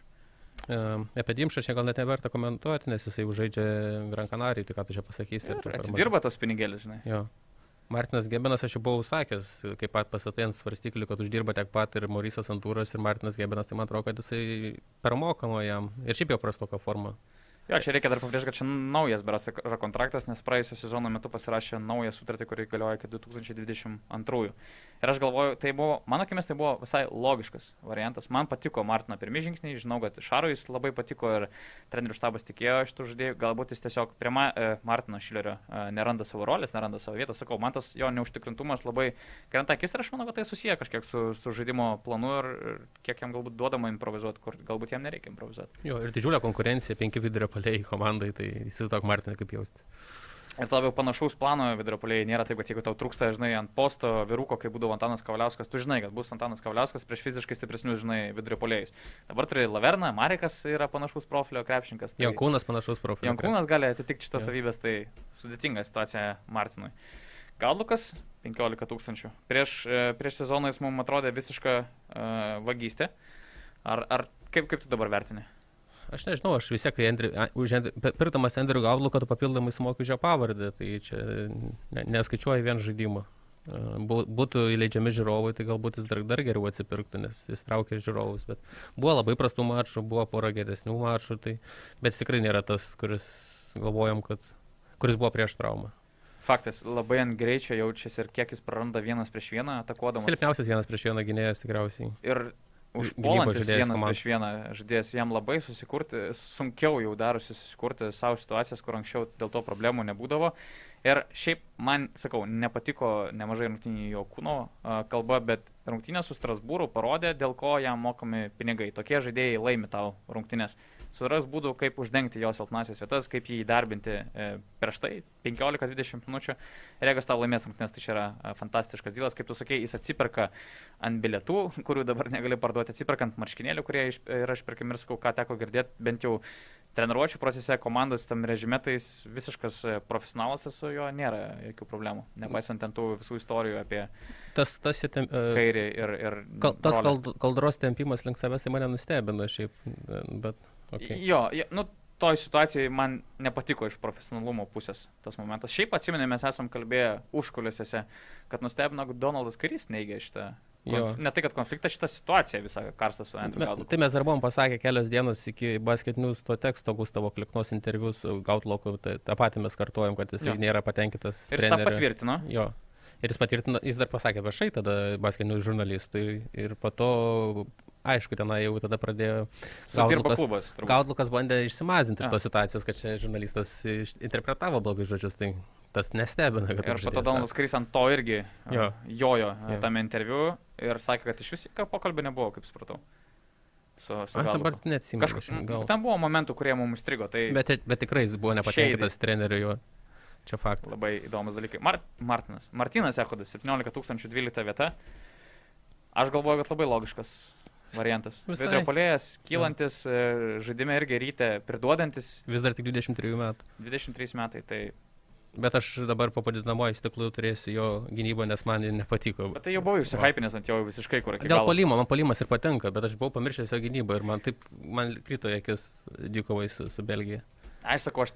Apie Dimšą čia gal net neverta komentuoti, nes jisai žaidžia Gran Canarijai, tai ką tu čia pasakysi. Atidirba tos pinigėlis, žinai. Jo. Martinas Gebinas, aš jau buvau sakęs, kaip pat pasatai ant svarstyklių, kad uždirba tiek pat ir Maurysas Antūras ir Martinas Gebinas, tai man atrodo, kad jisai permokama jam ir šiaip jau prastoka forma. Jo, čia reikia dar pabrėžti, kad čia naujas beras yra kontraktas, nes praėjusio sezono metu pasirašė naują sutartį, kuri galioja iki 2022. Ir aš galvoju, tai buvo, mano akimis, tai buvo visai logiškas variantas. Man patiko Martino pirmi žingsniai, žinau, kad Šarui jis labai patiko ir trenerių štabas tikėjo iš tų žaidėjų. Galbūt jis tiesiog prie Martino Šilerio neranda savo rolės, neranda savo vietos. Sakau, man tas jo neužtikrintumas labai krenta akis ir aš manau, kad tai susiję kažkiek su žaidimo planu ir kiek jam galbūt duodama improvizuoti, kur galbūt jam nereikia improvizuoti. Jo, ir didžiulė konkurencija, 5 vidurio puolėjai komandai, tai įsivaizduok Martinui kaip jausti. Ir labiau panašaus plano vidurio puolėjai nėra taip, kad jeigu tau trūksta, žinai, ant posto vyruko, kai būdavo Antanas Kavaliauskas, tu žinai, kad bus Antanas Kavaliauskas prieš fiziškai stipresnius, žinai, vidurio puolėjus. Dabar turi Laverną, Marekas yra panašaus profilio krepšininkas. Tai Jankūnas panašaus profilio. Jankūnas gali atitikti šitas savybės, tai sudėtinga situacija Martinui. Gaudlukas 15 tūkstančių. Prieš sezoną jis mums atrodė visiška vagystė. Ar kaip tu dabar vertini? Aš nežinau, aš vis tiek, pirkdamas Andrew Gaudluką, tu papildomai sumoki jo pavardę, tai čia neskaičiuoji vien žaidimą. Būtų įleidžiami žiūrovai, tai galbūt jis dar geriau atsipirktų, nes jis traukia žiūrovus, bet buvo labai prastų mačų, buvo pora geresnių mačų, tai, bet tikrai nėra tas, kuris galvojam, kuris buvo prieš traumą. Faktas, labai ant greičio jaučiasi ir kiek jis praranda 1-1 atakuodamas. Silpniausias 1-1 gynėjas tikriausiai. Ir Gynybos užpuolantis žaidėjas 1-1 žaidėjas, jam labai sunkiau jau darosi susikurti savo situacijas, kur anksčiau dėl to problemų nebūdavo. Ir šiaip man, sakau, nepatiko nemažai rungtynių jo kūno kalba, bet rungtynės su Strasbūru parodė, dėl ko jam mokami pinigai. Tokie žaidėjai laimi tau rungtynės. Suras būdų, kaip uždengti jo silpnasias vietas, kaip jį įdarbinti prieš tai 15-20 minučių. Regas tau laimės rungtynės, tai čia yra fantastiškas dylas. Kaip tu sakei, jis atsiperka ant bilietų, kurių dabar negali parduoti, atsiperka ant marškinėlių, kurie yra išperkami ir sakau, ką teko girdėti, bent jau treniruočių procese, komandos tam režimetais visiškas profesionalas esu, jo nėra jokių problemų, nepaisant ten tų visų istorijų apie kairį ir tas Kaldros tempimas link savęs, tai mane nustebino šiaip, bet okay. Jo, nu, toj situacijai man nepatiko iš profesionalumo pusės tas momentas. Šiaip atsimenė, mes esam kalbėję užkulisiuose, kad nustebino, kad Donaldas Kairys neigė šitą. Ne tai, kad konfliktą, šitą situaciją visą karstą su Andrew Gaudluku. Tai mes dar buvom pasakę kelios dienos iki Basket News to teksto Gustavo Kliknos interviu su Gaudluku, tai tą patį mes kartuojam, kad jis nėra patenkintas. Ir jis tą patvirtino. Jo. Ir jis patvirtino, jis dar pasakė viešai tada Basket News žurnalistui ir po to, aišku, tenai jau tada pradėjo Gaudlukas bandė išsimazinti iš tos situacijos, kad čia žurnalistas interpretavo blogai žodžius, tai tas nestebina. Ir po to Donaldas Kairys ant to irgi jojo tame interviu ir sakė, kad iš vis pokalbio nebuvo, kaip supratau. Dabar neatsimenu. Ten buvo momentų, kurie mums įstrigo. Tai bet tikrai jis buvo nepatenkintas treneriu jo. Čia faktas. Labai įdomus dalykai. Martynas Echodas, 17 012 vieta. Aš galvoju, kad labai logiškas variantas. Vidurio puolėjas, kylantis, žaidime irgi ryte priduodantis. Vis dar tik 23 metų. 23 metai, tai... Bet aš dabar po padidinamojo stiklu turėsiu jo gynybą, nes man nepatiko. Bet tai jau buvau užsihypinęs ant jo visiškai, kur iki galo. Dėl puolimo, man puolimas ir patinka, bet aš buvau pamiršęs jo gynybą ir man krito į akis dvikovai su Belgija. Aš sakau,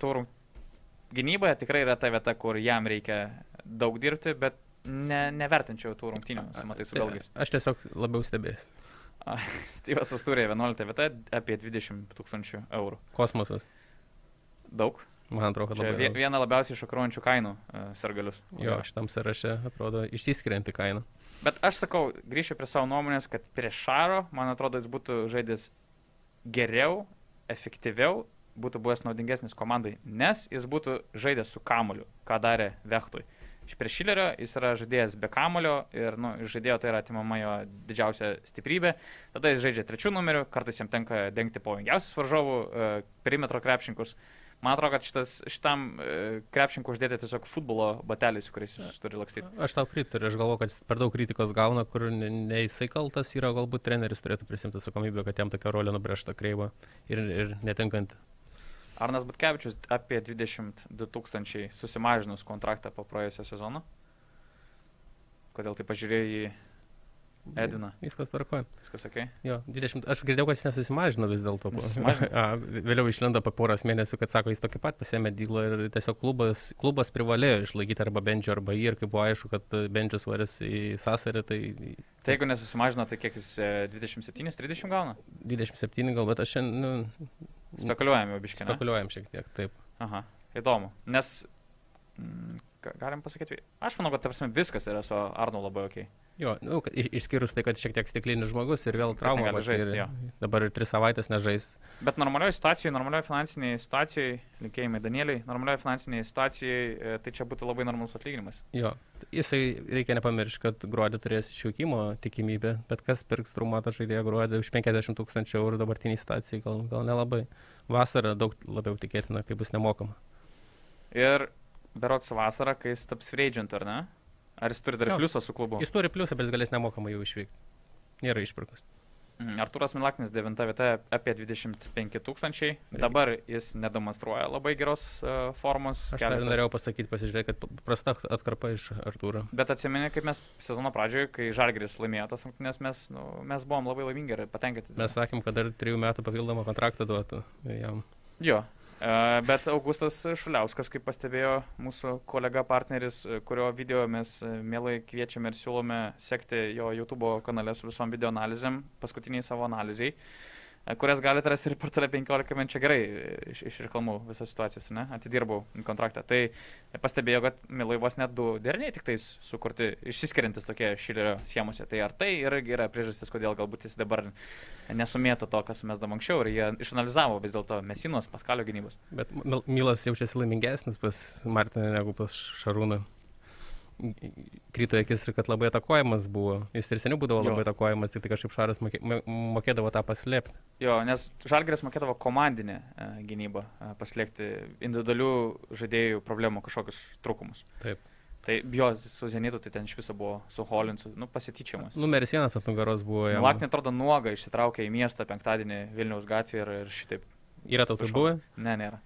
gynyboje tikrai yra ta vieta, kur jam reikia daug dirbti, bet nevertinčiau tų rungtynių su matai su belgais. Aš tiesiog labiau stebėsiu. Styvas Vasturė 11 vieta, apie 20 000 eurų. Kosmosas. Daug. Man atrodo, kad labai. Viena labiausiai šokiruojančių kainų sirgalius. Jo, šitam sąraše atrodo išsiskirianti kaina. Bet aš sakau, grįšiu prie savo nuomonės, kad prieš Šaro, man atrodo, jis būtų žaidęs geriau, efektyviau, būtų buvęs naudingesnis komandai, nes jis būtų žaidęs su kamuoliu, ką darė Vechtui. Iš prieš Šilerio jis yra žaidėjas be kamulio ir iš žaidėjo tai yra atimama jo didžiausia stiprybė. Tada jis žaidžia trečių numerių, kartais jam tenka dengti pavojingiausius varžovų perimetro krepšininkus. Man atrodo, kad šitam krepšininkui uždėti tiesiog futbolo bateliais, kuriais jis turi lakstyti. Aš tau pritariu, aš galvoju, kad per daug kritikos gauna, kur ne jisai kaltas yra, galbūt treneris turėtų prisimti atsakomybę, kad jam tokia rolė nubrėžta kreiva ir netinkanti. Arnas Butkevičius apie 22 000 susimažinus kontraktą po praėjusio sezono. Kodėl tai pažiūrėjai į Ediną? Viskas tvarkoja. Viskas okei? Jo, 20. Aš girdėjau, kad jis nesusimažino vis dėlto. Vėliau išlindo po poros mėnesių, kad sako, jis tokį pat pasėmė dylą ir tiesiog klubas privalėjo išlaikyti arba Bendžio, arba jį, ir kai buvo aišku, kad Bendžius varės į Sasarį, tai... Tai jeigu nesusimažino, tai kiek jis 27-30 gauna? 27 gal, bet aš šiandien... Spekuliuojam jau biškį, ne? Spekuliuojam šiek tiek, taip. Aha, įdomu, nes... galim pasakyti, aš manau, kad viskas yra su Arnu labai okei. Jo, išskyrus tai, kad šiek tiek stiklinis žmogus ir vėl trauma. Dabar 3 savaitės nežais. Bet normalioje situacijoje, normalioje finansinėje situacijoje, linkėjimai Danieliai, normalioje finansinėje situacijoje, tai čia būtų labai normalus atlyginimas. Jo, jisai reikia nepamiršti, kad gruodį turės išjungimo tikimybę, bet kas pirks traumuotą žaidėją gruodį už 50 000 eurų dabartiniai situacijai, gal nelabai. Vasarą daug labiau tikėtina, kai bus nemokama. Ir berods vasarą, kai jis taps free agent, ar ne? Ar jis turi dar pliusą su klubu? Jis turi pliusą, bet jis galės nemokamai jau išvykti. Nėra išpirkus. Artūras Milaknis 9 vieta apie 25 000. Dabar jis nedemonstruoja labai geros formos. Aš norėjau pasakyti, pasižiūrėti, kad prasta atkarpa iš Artūro. Bet atsimeni, kaip mes sezono pradžioje, kai Žalgiris laimėjo tas rungtynes, mes buvom labai laimingi ir patenkinti. Mes sakėm, kad dar 3 metų papildomą kontraktą duotų jam. Jo. Bet Augustas Šuliauskas, kaip pastebėjo mūsų kolega partneris, kurio video mes mielai kviečiame ir siūlome sekti jo YouTube kanale su visom video analizėm, paskutiniai savo analizai, kurias galite rasti ir portale 15 min, čia gerai išreklamau visas situacijas, ne, atidirbau kontraktą. Tai pastebėjau, kad Milui vos net 2 deriniai tik tais sukurti, išsiskiriantis tokie Šilerio schemose. Tai ar tai irgi yra priežastis, kodėl galbūt jis dabar nesumėto to, kas mes dabar anksčiau, ir jie išanalizavo vis dėlto Mesinos, Paskalio gynybos. Bet Milas jaučiasi laimingesnis pas Martiną negu pas Šarūną. Krito akis ir kad labai atakuojamas buvo. Jis ir seniau būdavo labai atakuojamas, tik tai kažkaip Šaras mokėdavo tą paslėpti. Jo, nes Žalgiris mokėdavo komandinę gynybą paslėpti individualių žaidėjų problemų, kažkokius trūkumus. Taip. Tai jo, su Zenitu tai ten iš viso buvo, su Holinsu, pasityčiamas. Numeris 1 ant nugaros buvo. Laknė atrodo nuoga, išsitraukė į miestą penktadienį Vilniaus gatvėje ir šitaip. Yra tokių buvę? Ne, nėra.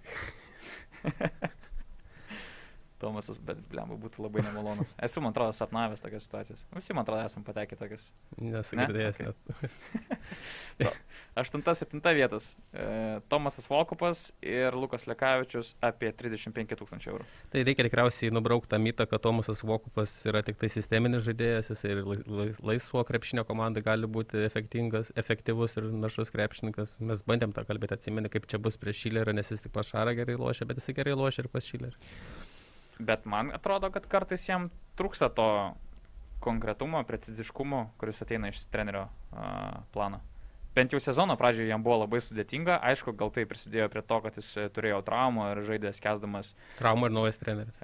Tomasas, bet blemba būtų labai nemalonu. Esu, man atrodo, sapnavęs tokias situacijas. Visi, man atrodo, esam patekę tokias. Nesagirdėjęs. Okay. 8-7 vietas. Tomasas Volkupas ir Lukas Lekavičius apie 35 000 eurų. Tai reikia tikriausiai nubraukti tą mitą, kad Tomasas Volkupas yra tik tai sisteminis žaidėjas, jis ir laisvo krepšinio komandai gali būti efektyvus ir našus krepšininkas. Mes bandėm tą kalbėti, atsimeni, kaip čia bus prieš Šilerį, nes jis tik pas Šarą gerai lošia, bet jis gerai lošia ir pas Šilerį. Bet man atrodo, kad kartais jam trūksta to konkretumo, preciziškumo, kuris ateina iš trenerio plano. Bent jau sezono pradžioje jam buvo labai sudėtinga. Aišku, gal tai prisidėjo prie to, kad jis turėjo traumą ir žaidė skęsdamas. Traumą ir naujas treneris.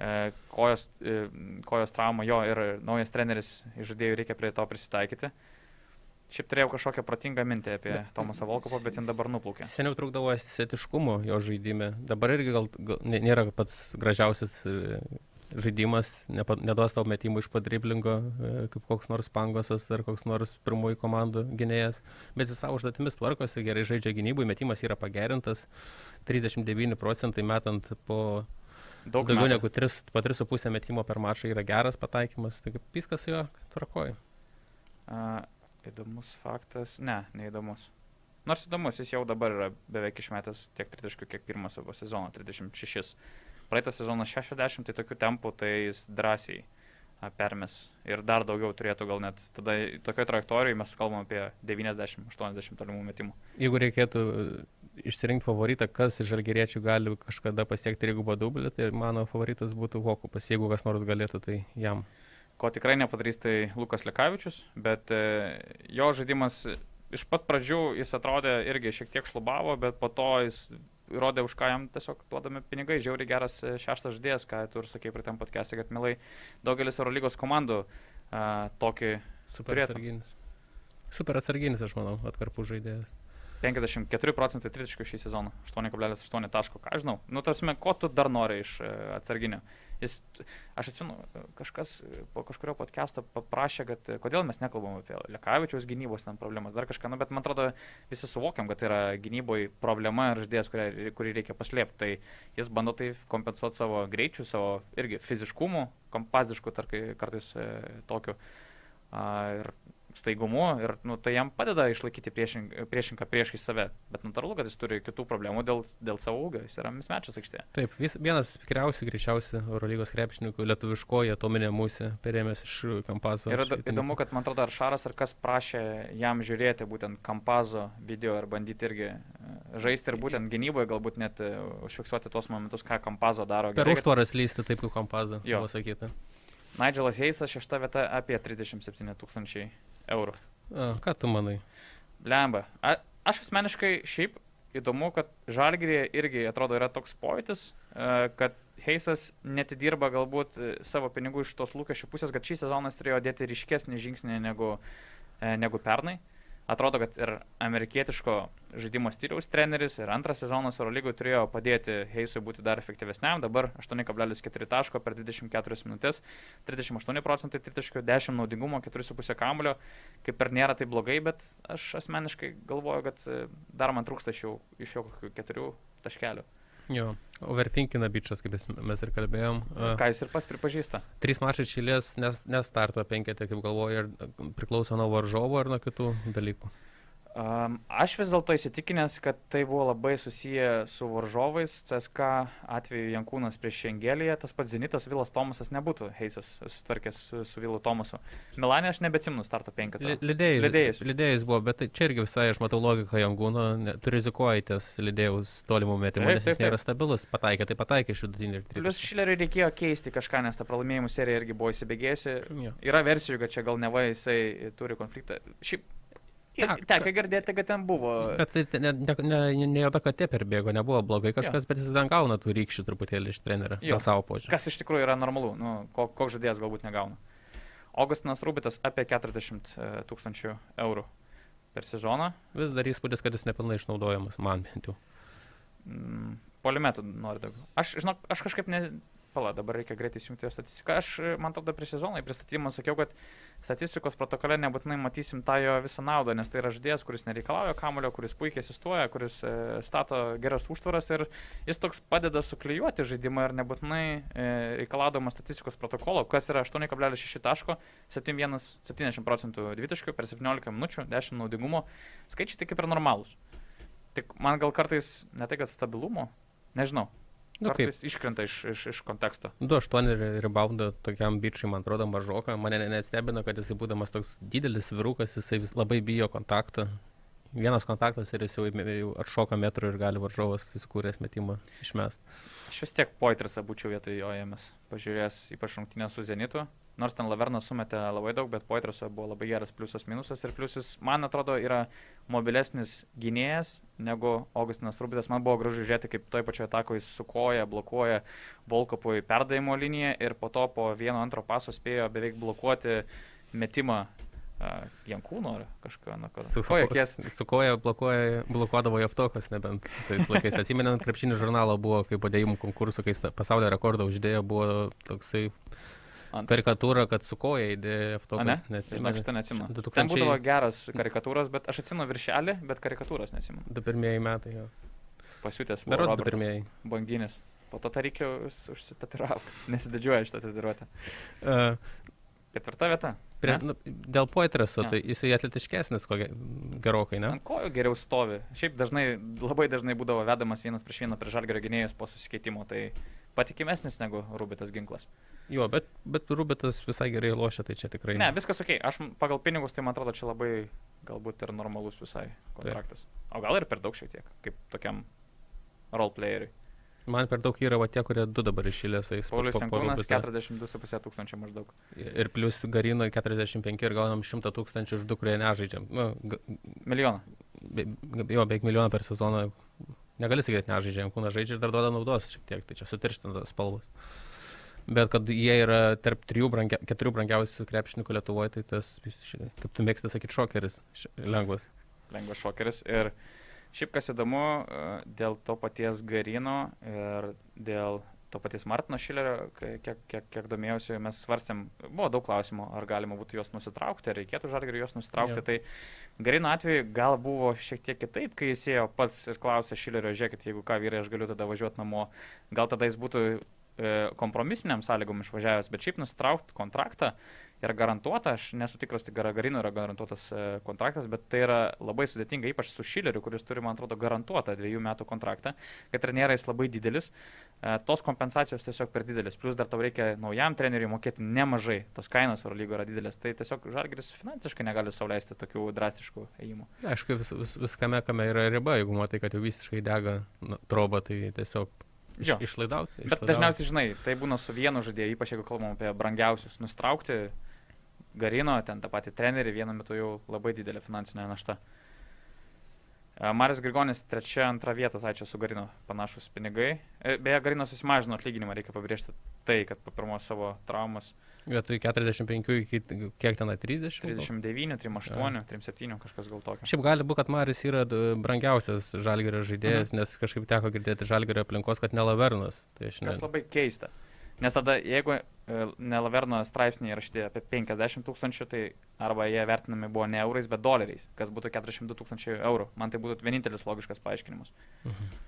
Kojos traumą, jo, ir naujas treneris iš žaidėjų reikia prie to prisitaikyti. Šiaip turėjau kažkokią protingą mintį apie Tomasą Volkupą, bet jin dabar nuplaukė. Seniau trūkdavo estetiškumo jo žaidime. Dabar irgi gal nėra pats gražiausias žaidimas, neduos tau metimų iš padriblingo, kaip koks nors Pangosas ar koks nors pirmųjų komandų gynėjas. Bet jis savo užduotimis tvarkosi, gerai žaidžia gynybui, metimas yra pagerintas, 39% metant po daugiau negu 3,5 metimo per mačą yra geras pataikymas. Tai viskas jo tvarkoja. Įdomus faktas. Ne, neįdomus. Nors įdomus, jis jau dabar yra beveik išmetęs tiek tritaškių, kiek pirmą savo sezoną, 36. Praeitą sezoną 60, tai tokių tempų, tai jis drąsiai permes. Ir dar daugiau turėtų gal net. Tada tokioje trajektorijoje mes kalbam apie 90-80 tolimų metimų. Jeigu reikėtų išsirinkti favoritą, kas iš žalgiriečių gali kažkada pasiekti trigubą dublį, tai mano favoritas būtų Volkupas. Jeigu kas nors galėtų, tai jam. Ko tikrai nepadarys, tai Lukas Lekavičius, bet jo žaidimas iš pat pradžių jis atrodė irgi šiek tiek šlubavo, bet po to jis rodė, už ką jam tiesiog duodami pinigai. Žiauriai geras šeštas žaidėjas, ką tu ir sakei prie tam podcast'e, kad Milai daugelis Eurolygos komandų tokį turėtų. Super atsarginis, aš manau, atkarpų žaidėjas. 54% tritaškių šį sezoną, 8,8 taško, ką žinau. Tarsi, ko tu dar nori iš atsarginio? Aš atsimenu, kažkas po kažkurio podcast'o paprašė, kad kodėl mes nekalbam apie Lekavičiaus gynybos ten problemas, dar kažką, bet man atrodo visi suvokiam, kad tai yra gynyboje problema ir žaidėjas, kurį reikia paslėpti. Tai jis bando tai kompensuoti savo greičiu, savo irgi fiziškumu, kompazišku kartais tokiu. Ir staigumu ir tai jam padeda išlaikyti priešinką priešais save, bet natūralu, kad jis turi kitų problemų dėl savo ūgio, jis yra mismečas aikštėje. Taip, vienas greičiausių Eurolygos krepšininkų, lietuviškoji atominė musė, perėmęs iš Kampazo. Ir įdomu, kad man atrodo, ar Šaras ar kas prašė jam žiūrėti būtent Kampazo video ir bandyti irgi žaisti ir būtent gynyboje galbūt net užfiksuoti tuos momentus, ką Kampazo daro. Per užtvaras lysti taip, kaip Kampazo, buvo sakyta. Nigelas Heisas 6 vieta apie 37 000 eurų. Ką tu manai? Blemba. Aš asmeniškai šiaip įdomu, kad Žalgiryje irgi atrodo yra toks pojūtis, kad Heisas netidirba galbūt savo pinigų iš tos lūkesčių pusės, kad šį sezoną turėjo dėti ryškesnį žingsnį negu pernai. Atrodo, kad ir amerikietiško žaidimo stiliaus treneris ir antras sezonas Eurolygoje turėjo padėti Heisui būti dar efektyvesniam. Dabar 8,4 taško per 24 minutės, 38% tritaškių, 10 naudingumo, 4,5 kamulio. Kaip ir nėra tai blogai, bet aš asmeniškai galvoju, kad dar man trūksta iš jo kokių 4 taškelių. Jo, overthinkina bičas, kaip mes ir kalbėjom. Ką jis ir pas pripažįsta. 3 mačai iš eilės nestarto penketė, kaip galvoju, ir priklauso nuo varžovo ar nuo kitų dalykų. Aš vis dėlto įsitikinęs, kad tai buvo labai susiję su varžovais. CSK atveju Jankūnas prieš Šengeliją, tas pats Zenitas, Vilas Tomasas nebūtų Heisas susitvarkęs su Vilu Tomasu. Milane aš nebeatsimenu starto penketą. Lidėjus buvo, bet tai čia irgi visai, aš matau logiką Jankūno, tu rizikuoji ties Lidėjus tolimų metimų, nes jis nėra stabilus, pataikė iš vidutinį. Plius Šileriui reikėjo keisti kažką, nes ta pralaimėjimų serija irgi buvo įsibėgėjusi. Yra versijų, kad čia gal neva jisai turi konfliktą. Šiaip teko girdėti, kad ten buvo. Bet tai ne jo ta katė perbėgo, nebuvo blogai kažkas, bet jis ten gauna tų rykščių truputėlį iš trenerio dėl savo požiūrį. Kas iš tikrųjų yra normalu, koks žaidėjas galbūt negauna. Augustinas Rubitas apie 40 000 eurų per sezoną. Vis dar įspūdis, kad jis nepilnai išnaudojamas, man bent jau. Polimetų nori daugiau. Aš kažkaip dabar reikia greitai įsijungti jo statistiką. Man atrodo, prieš sezoną į pristatymą sakiau, kad statistikos protokole nebūtinai matysim tą jo visą naudą, nes tai yra žaidėjas, kuris nereikalauja kamuolio, kuris puikiai asistuoja, kuris stato geras užtvaras ir jis toks padeda suklijuoti žaidimą ir nebūtinai reikalaudamas statistikos protokolo, kas yra 8,6 taško, 70% dvitaškių per 17 minučių, 10 naudingumo. Skaičiai tai kaip ir normalūs. Tik man gal kartais ne tai, kad stabilumo, nežinau. Kartais iškrenta iš konteksto. 2,8 reboundą tokiam bičiui, man atrodo, mažoka. Mane nestebina, kad jisai būdamas toks didelis vyrukas, jisai labai bijo kontaktą. Vienas kontaktas ir jis jau atšoka metrų ir gali varžovas įsikūręs metimą išmest. Aš vis tiek Poitresą būčiau vietoj jo ėmęs. Pažiūrėjęs ypač rungtynę su Zenitu. Nors ten Lavernas sumetė labai daug, bet Poitreso buvo labai geras pliusas minusas. Ir pliusas, man atrodo, yra mobilesnis gynėjas negu Augustinas Rubitas. Man buvo gražu žiūrėti, kaip toj pačioje atakoje jis sukoja, blokuoja Volkopui perdavimo liniją ir po to po vieno antro paso spėjo beveik blokuoti metimą Jankūno ar kažką. Su koja blokuodavo Jeftokas, nebent tais laikais. Atsimenant, krepšinį žurnalą buvo, kaip padėjimų konkursų, kai pasaulio rekordą uždėjo, buvo toksai karikatūra, kad su koja įdėjo Jeftokas. Žinok, šitą neatsimenu. Ten būdavo geras karikatūros, bet aš atsimenu viršelį, bet karikatūros neatsimenu. 2001 metai jo. Pasiutęs buvo Robertas Banginis. Po to tarykliu užsitatiravo. Nesididžiuoja šitą tatiruotę. 4 vieta. Dėl Poitreso, tai jisai atletiškesnis gerokai, ne? Ant kojų geriau stovi. Šiaip labai dažnai būdavo vedamas vienas prieš vieną prieš Žalgirio gynėjus po susikeitimo, tai patikimesnis negu Rubitas ginklas. Jo, bet Rubitas visai gerai lošia, tai čia tikrai... Ne, viskas okei. Aš pagal pinigus, tai man atrodo, čia labai galbūt ir normalus visai kontraktas. O gal ir per daug šiek tiek, kaip tokiam roleplayeriui. Man per daug yra tie, kurie 2 dabar išėlės. Paulius Jankūnas 42,5 tūkstančio maždaug. Ir plius Garino 45 ir gaunam 100 000 už 2, kurie nežaidžiam. Milijoną. Jo, beveik milijoną per sezoną. Negali sakyti, nežaidžia. Jankūnas žaidžia ir dar duoda naudos šiek tiek. Tai čia sutirštintas spalvas. Bet kad jie yra tarp 4 brangiausių krepšininkų Lietuvoje, tai tas, kaip tu mėgsti sakyti, šokeris. Lengvas Šokeris. Ir šiaip kas įdomu, dėl to paties Garino ir dėl to paties Martino Šilerio, kiek domėjausi, mes svarstėm, buvo daug klausimų, ar galima būtų juos nusitraukti, ar reikėtų Žalgiriui juos nusitraukti. Tai Garino atveju gal buvo šiek tiek kitaip, kai jis ėjo pats ir klausė Šilerio, žiūrėkit, jeigu ką vyrai, aš galiu tada važiuoti namo. Gal tada jis būtų kompromisiniam sąlygom išvažiavęs, bet šiaip nusitraukti kontraktą yra garantuota, aš nesu tikras, tai Garino yra garantuotas kontraktas, bet tai yra labai sudėtinga, ypač su Šileriu, kuris turi, man atrodo, garantuotą 2 metų kontraktą, kad ir nėra jis labai didelis, tos kompensacijos tiesiog per didelis, plus dar tau reikia naujam treneriui mokėti nemažai, tos kainos Eurolygoje yra didelės, tai tiesiog Žalgiris finansiškai negali sau leisti tokių drastiškų ėjimų. Aišku, viskame, kame yra riba, jeigu matai, kad jau visiškai dega troba, tai tiesiog išlaidauti. Bet dažniausiai, žinai, tai būna su vienu žaidėju, ypač jeigu kalbam apie brangiausius, nustraukti Garino, ten tą patį trenerį, vienu metu jau labai didelė finansinė našta. Marius Grigonis 3-2 vietas, čia su Garino panašus pinigai. Beje, Garino susimažino atlyginimą, reikia pabrėžti tai, kad po pirmos savo traumas. Vietoj 45 iki kiek ten 30? 39, 38, 37, kažkas gal tokio. Šiaip gali būti, kad Marius yra brangiausias Žalgirio žaidėjas, nes kažkaip teko girdėti Žalgirio aplinkos, kad ne Lavernas. Tai kas labai keista. Nes tada, jeigu ne Laverno straipsniai rašyti apie 50 000, tai arba jie vertinami buvo ne eurais, bet doleriais, kas būtų 42 000 eurų. Man tai būtų vienintelis logiškas paaiškinimas.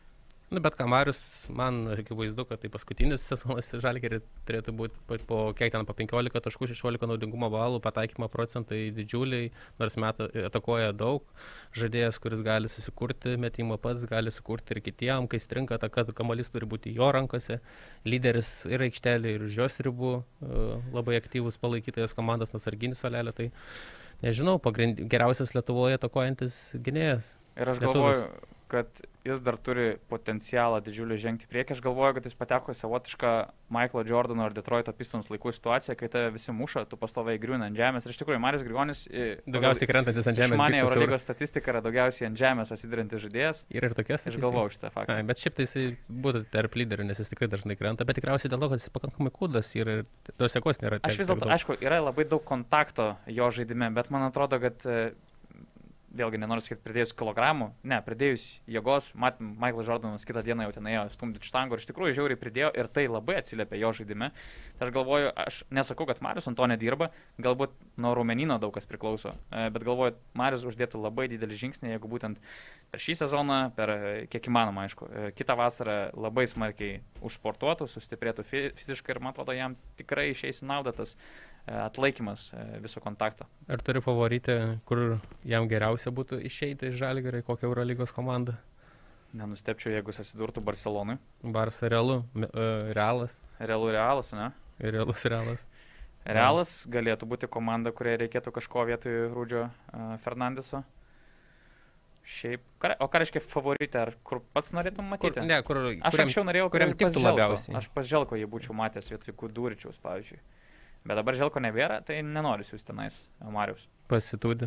Bet ką, Marius, man akivaizdu, kad tai paskutinis sezonas Žalgirį turėtų būti po kiek ten, po 15 taškų, 16 naudingumo balų, pataikymo procentai didžiuliai, nors atakuoja daug. Žaidėjas, kuris gali susikurti metimą pats, gali sukurti ir kitiem, kai strinka ataka, kamuolys turi būti jo rankose. Lyderis ir aikštelė, ir už jos ribų, labai aktyvus palaikytojas komandos Nasarginis Solelė. Tai nežinau, geriausias Lietuvoje atakuojantis gynėjas. Ir aš galvoju, kad jis dar turi potencialą didžiulį žengti priekį. Aš galvoju, kad jis pateko į savotišką Michaelo Jordano ar Detroito Pistons laikų situaciją, kai tave visi muša, tu pastoviai griūni ant žemės. Ir iš tikrųjų, Marius Grigonis daugiausiai krentantis ant žemės. Man Eurolygos statistika yra daugiausiai ant žemės atsidurantis žaidėjas. Ir tokias. Aš galvoju šitą faktą. Bet šiaip tai jis būtų tarp lyderių, nes jis tikrai dažnai krenta, bet tikriausiai dėl to, kad jis pakankamai kūdas ir tos sekos nėra. Aš vis dėlto, aišku, yra labai daug kontakto jo žaidime, bet man atrodo, kad vėlgi nenoriu sakyti pridėjus kilogramų, ne, pridėjus jėgos, matėm, Michaelas Jordanas kitą dieną jau ten ėjo stumdyti štangų ir iš tikrųjų žiauriai pridėjo ir tai labai atsiliepė jo žaidime. Tai aš galvoju, aš nesakau, kad Marius ant to nedirba, galbūt nuo raumenyno daug kas priklauso, bet galvoju, Marius uždėtų labai didelį žingsnį, jeigu būtent per šį sezoną, per kiek įmanoma, aišku, kitą vasarą labai smarkiai užsportuotų, sustiprėtų fiziškai ir man atrodo, jam tikrai išeis į naudą tas atlaikymas viso kontakto. Ar turi favoritę, kur jam geriausia būtų išeiti iš Žalgirio, kokią Eurolygos komandą? Nenustepčiau, jeigu susidurtų Barcelonui. Barça Realas. Realas, ne? Realas. Realas galėtų būti komanda, kuriai reikėtų kažko vietoj Rudžio Fernandeso. Šiaip, o ką reiškia favoritė, ar kur pats norėtum matyti? Aš anksčiau norėjau, kuriam tiktų labiausiai. Aš pas Želko jį būčiau matęs vietoj Kuduričiaus, pavyzdžiui. Bet dabar Želko nebėra, tai nenori siūsti tenais Marius. Pasitūdi,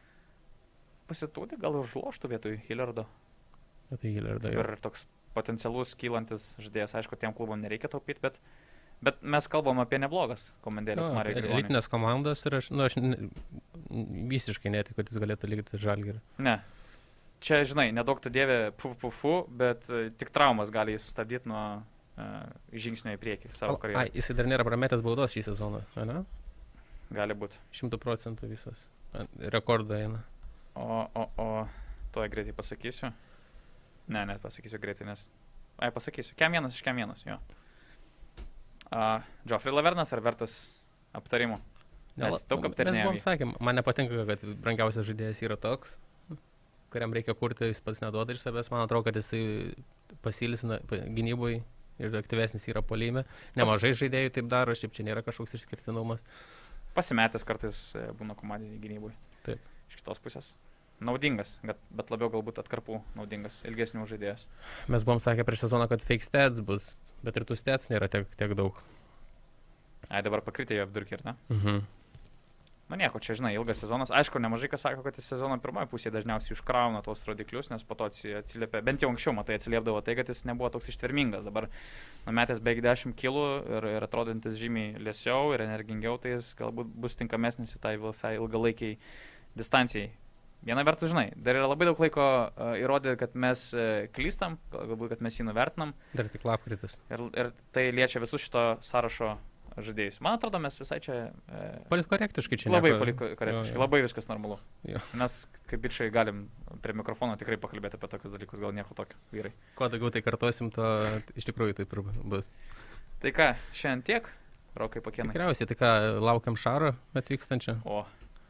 gal užloštų vietoj Hillardo. Vietoj Hillardo, ir toks potencialus kylantis žaidėjas. Aišku, tiem klubom nereikia taupyti, bet mes kalbam apie neblogas komandėlės Mario Grigonį. Elitinės komandos ir aš visiškai netikiu, kad jis galėtų likti Žalgirį. Ne. Čia, žinai, nedaug tu dievė bet tik traumas gali jį sustabdyti nuo žingsnio į priekį savo karjerą. Jisai dar nėra prametęs baudos šį sezoną, ne? Gali būti. 100% visos. Rekordą eina. O to greitai pasakysiu. Ne, pasakysiu greitai, nes... pasakysiu. Kem vienas iš kem vienas, jo. Geoffrey Lavernas ar vertas aptarimų? Nes daug aptarinėjom. Mes buvom sakėm, man nepatinka, kad brangiausias žaidėjas yra toks, kuriam reikia kurti, jis pats neduoda iš savęs. Man atrodo, kad jisai pasilisina gynybui ir aktyvesnis yra puolime. Nemažai žaidėjų taip daro, šiaip čia nėra kažkoks išskirtinumas. Pasimetęs kartais būna komandiniai gynybui. Taip. Iš kitos pusės naudingas, bet labiau galbūt atkarpų naudingas, ilgesnių žaidėjas. Mes buvom sakę prieš sezoną, kad fake stats bus, bet ir tų stats nėra tiek daug. Dabar pakritė jo vidurkį, ar ne? Mhm. Nu nieko, čia žinai, ilgas sezonas. Aišku, nemažai kas sako, kad sezono pirmoje pusėje dažniausiai užkrauna tuos rodiklius, nes po to atsiliepia, bent jau anksčiau, matai, atsiliepdavo tai, kad jis nebuvo toks ištvermingas. Dabar numetęs beveik 10 kilų ir atrodantis žymiai lėsiau ir energingiau, tai jis galbūt bus tinkamesnis į tai visai ilgalaikiai distancijai. Viena vertus, žinai, dar yra labai daug laiko įrodyti, kad mes klystam, galbūt, kad mes jį nuvertinam. Dar tik lapkritis. Ir tai liečia visus šito sąrašo žaidėjus. Man atrodo, mes visai čia... Politkorektiškai čia labai politkorektiškai, labai viskas normalu. Jo. Mes kaip bičiai galim prie mikrofono tikrai pakalbėti apie tokius dalykus, gal nieko tokio, vyrai. Kuo daugiau tai kartuosim, to iš tikrųjų taip ir bus. Tai ką, šiandien tiek, Rokai Pakėnai? Tikriausiai, tai ką, laukiam Šaro atvykstančio. O,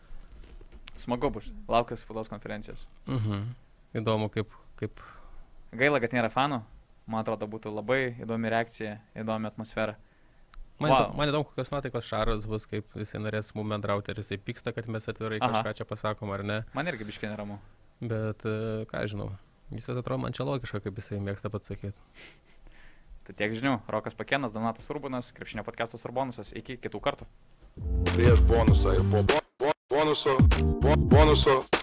smagu bus, laukiu spaudos konferencijos. Įdomu, kaip... Gaila, kad nėra fanų, man atrodo, būtų labai įdomi reakcija, įdomi atmosfera. Man įdomu, kokios nuotaikos Šaras bus, kaip jisai norės mums bendrauti, ar jisai pyksta, kad mes atvirai kažką čia pasakom, ar ne. Man irgi biškė neramu. Bet, ką žinau, visas atrodo man čia logiška, kaip jisai mėgsta pats sakyti. Tai tiek žinių. Rokas Pakėnas, Donatas Urbonas, Krepšinio podcastas Urbonusas. Iki kitų kartų. Prieš bonusą ir po bonuso.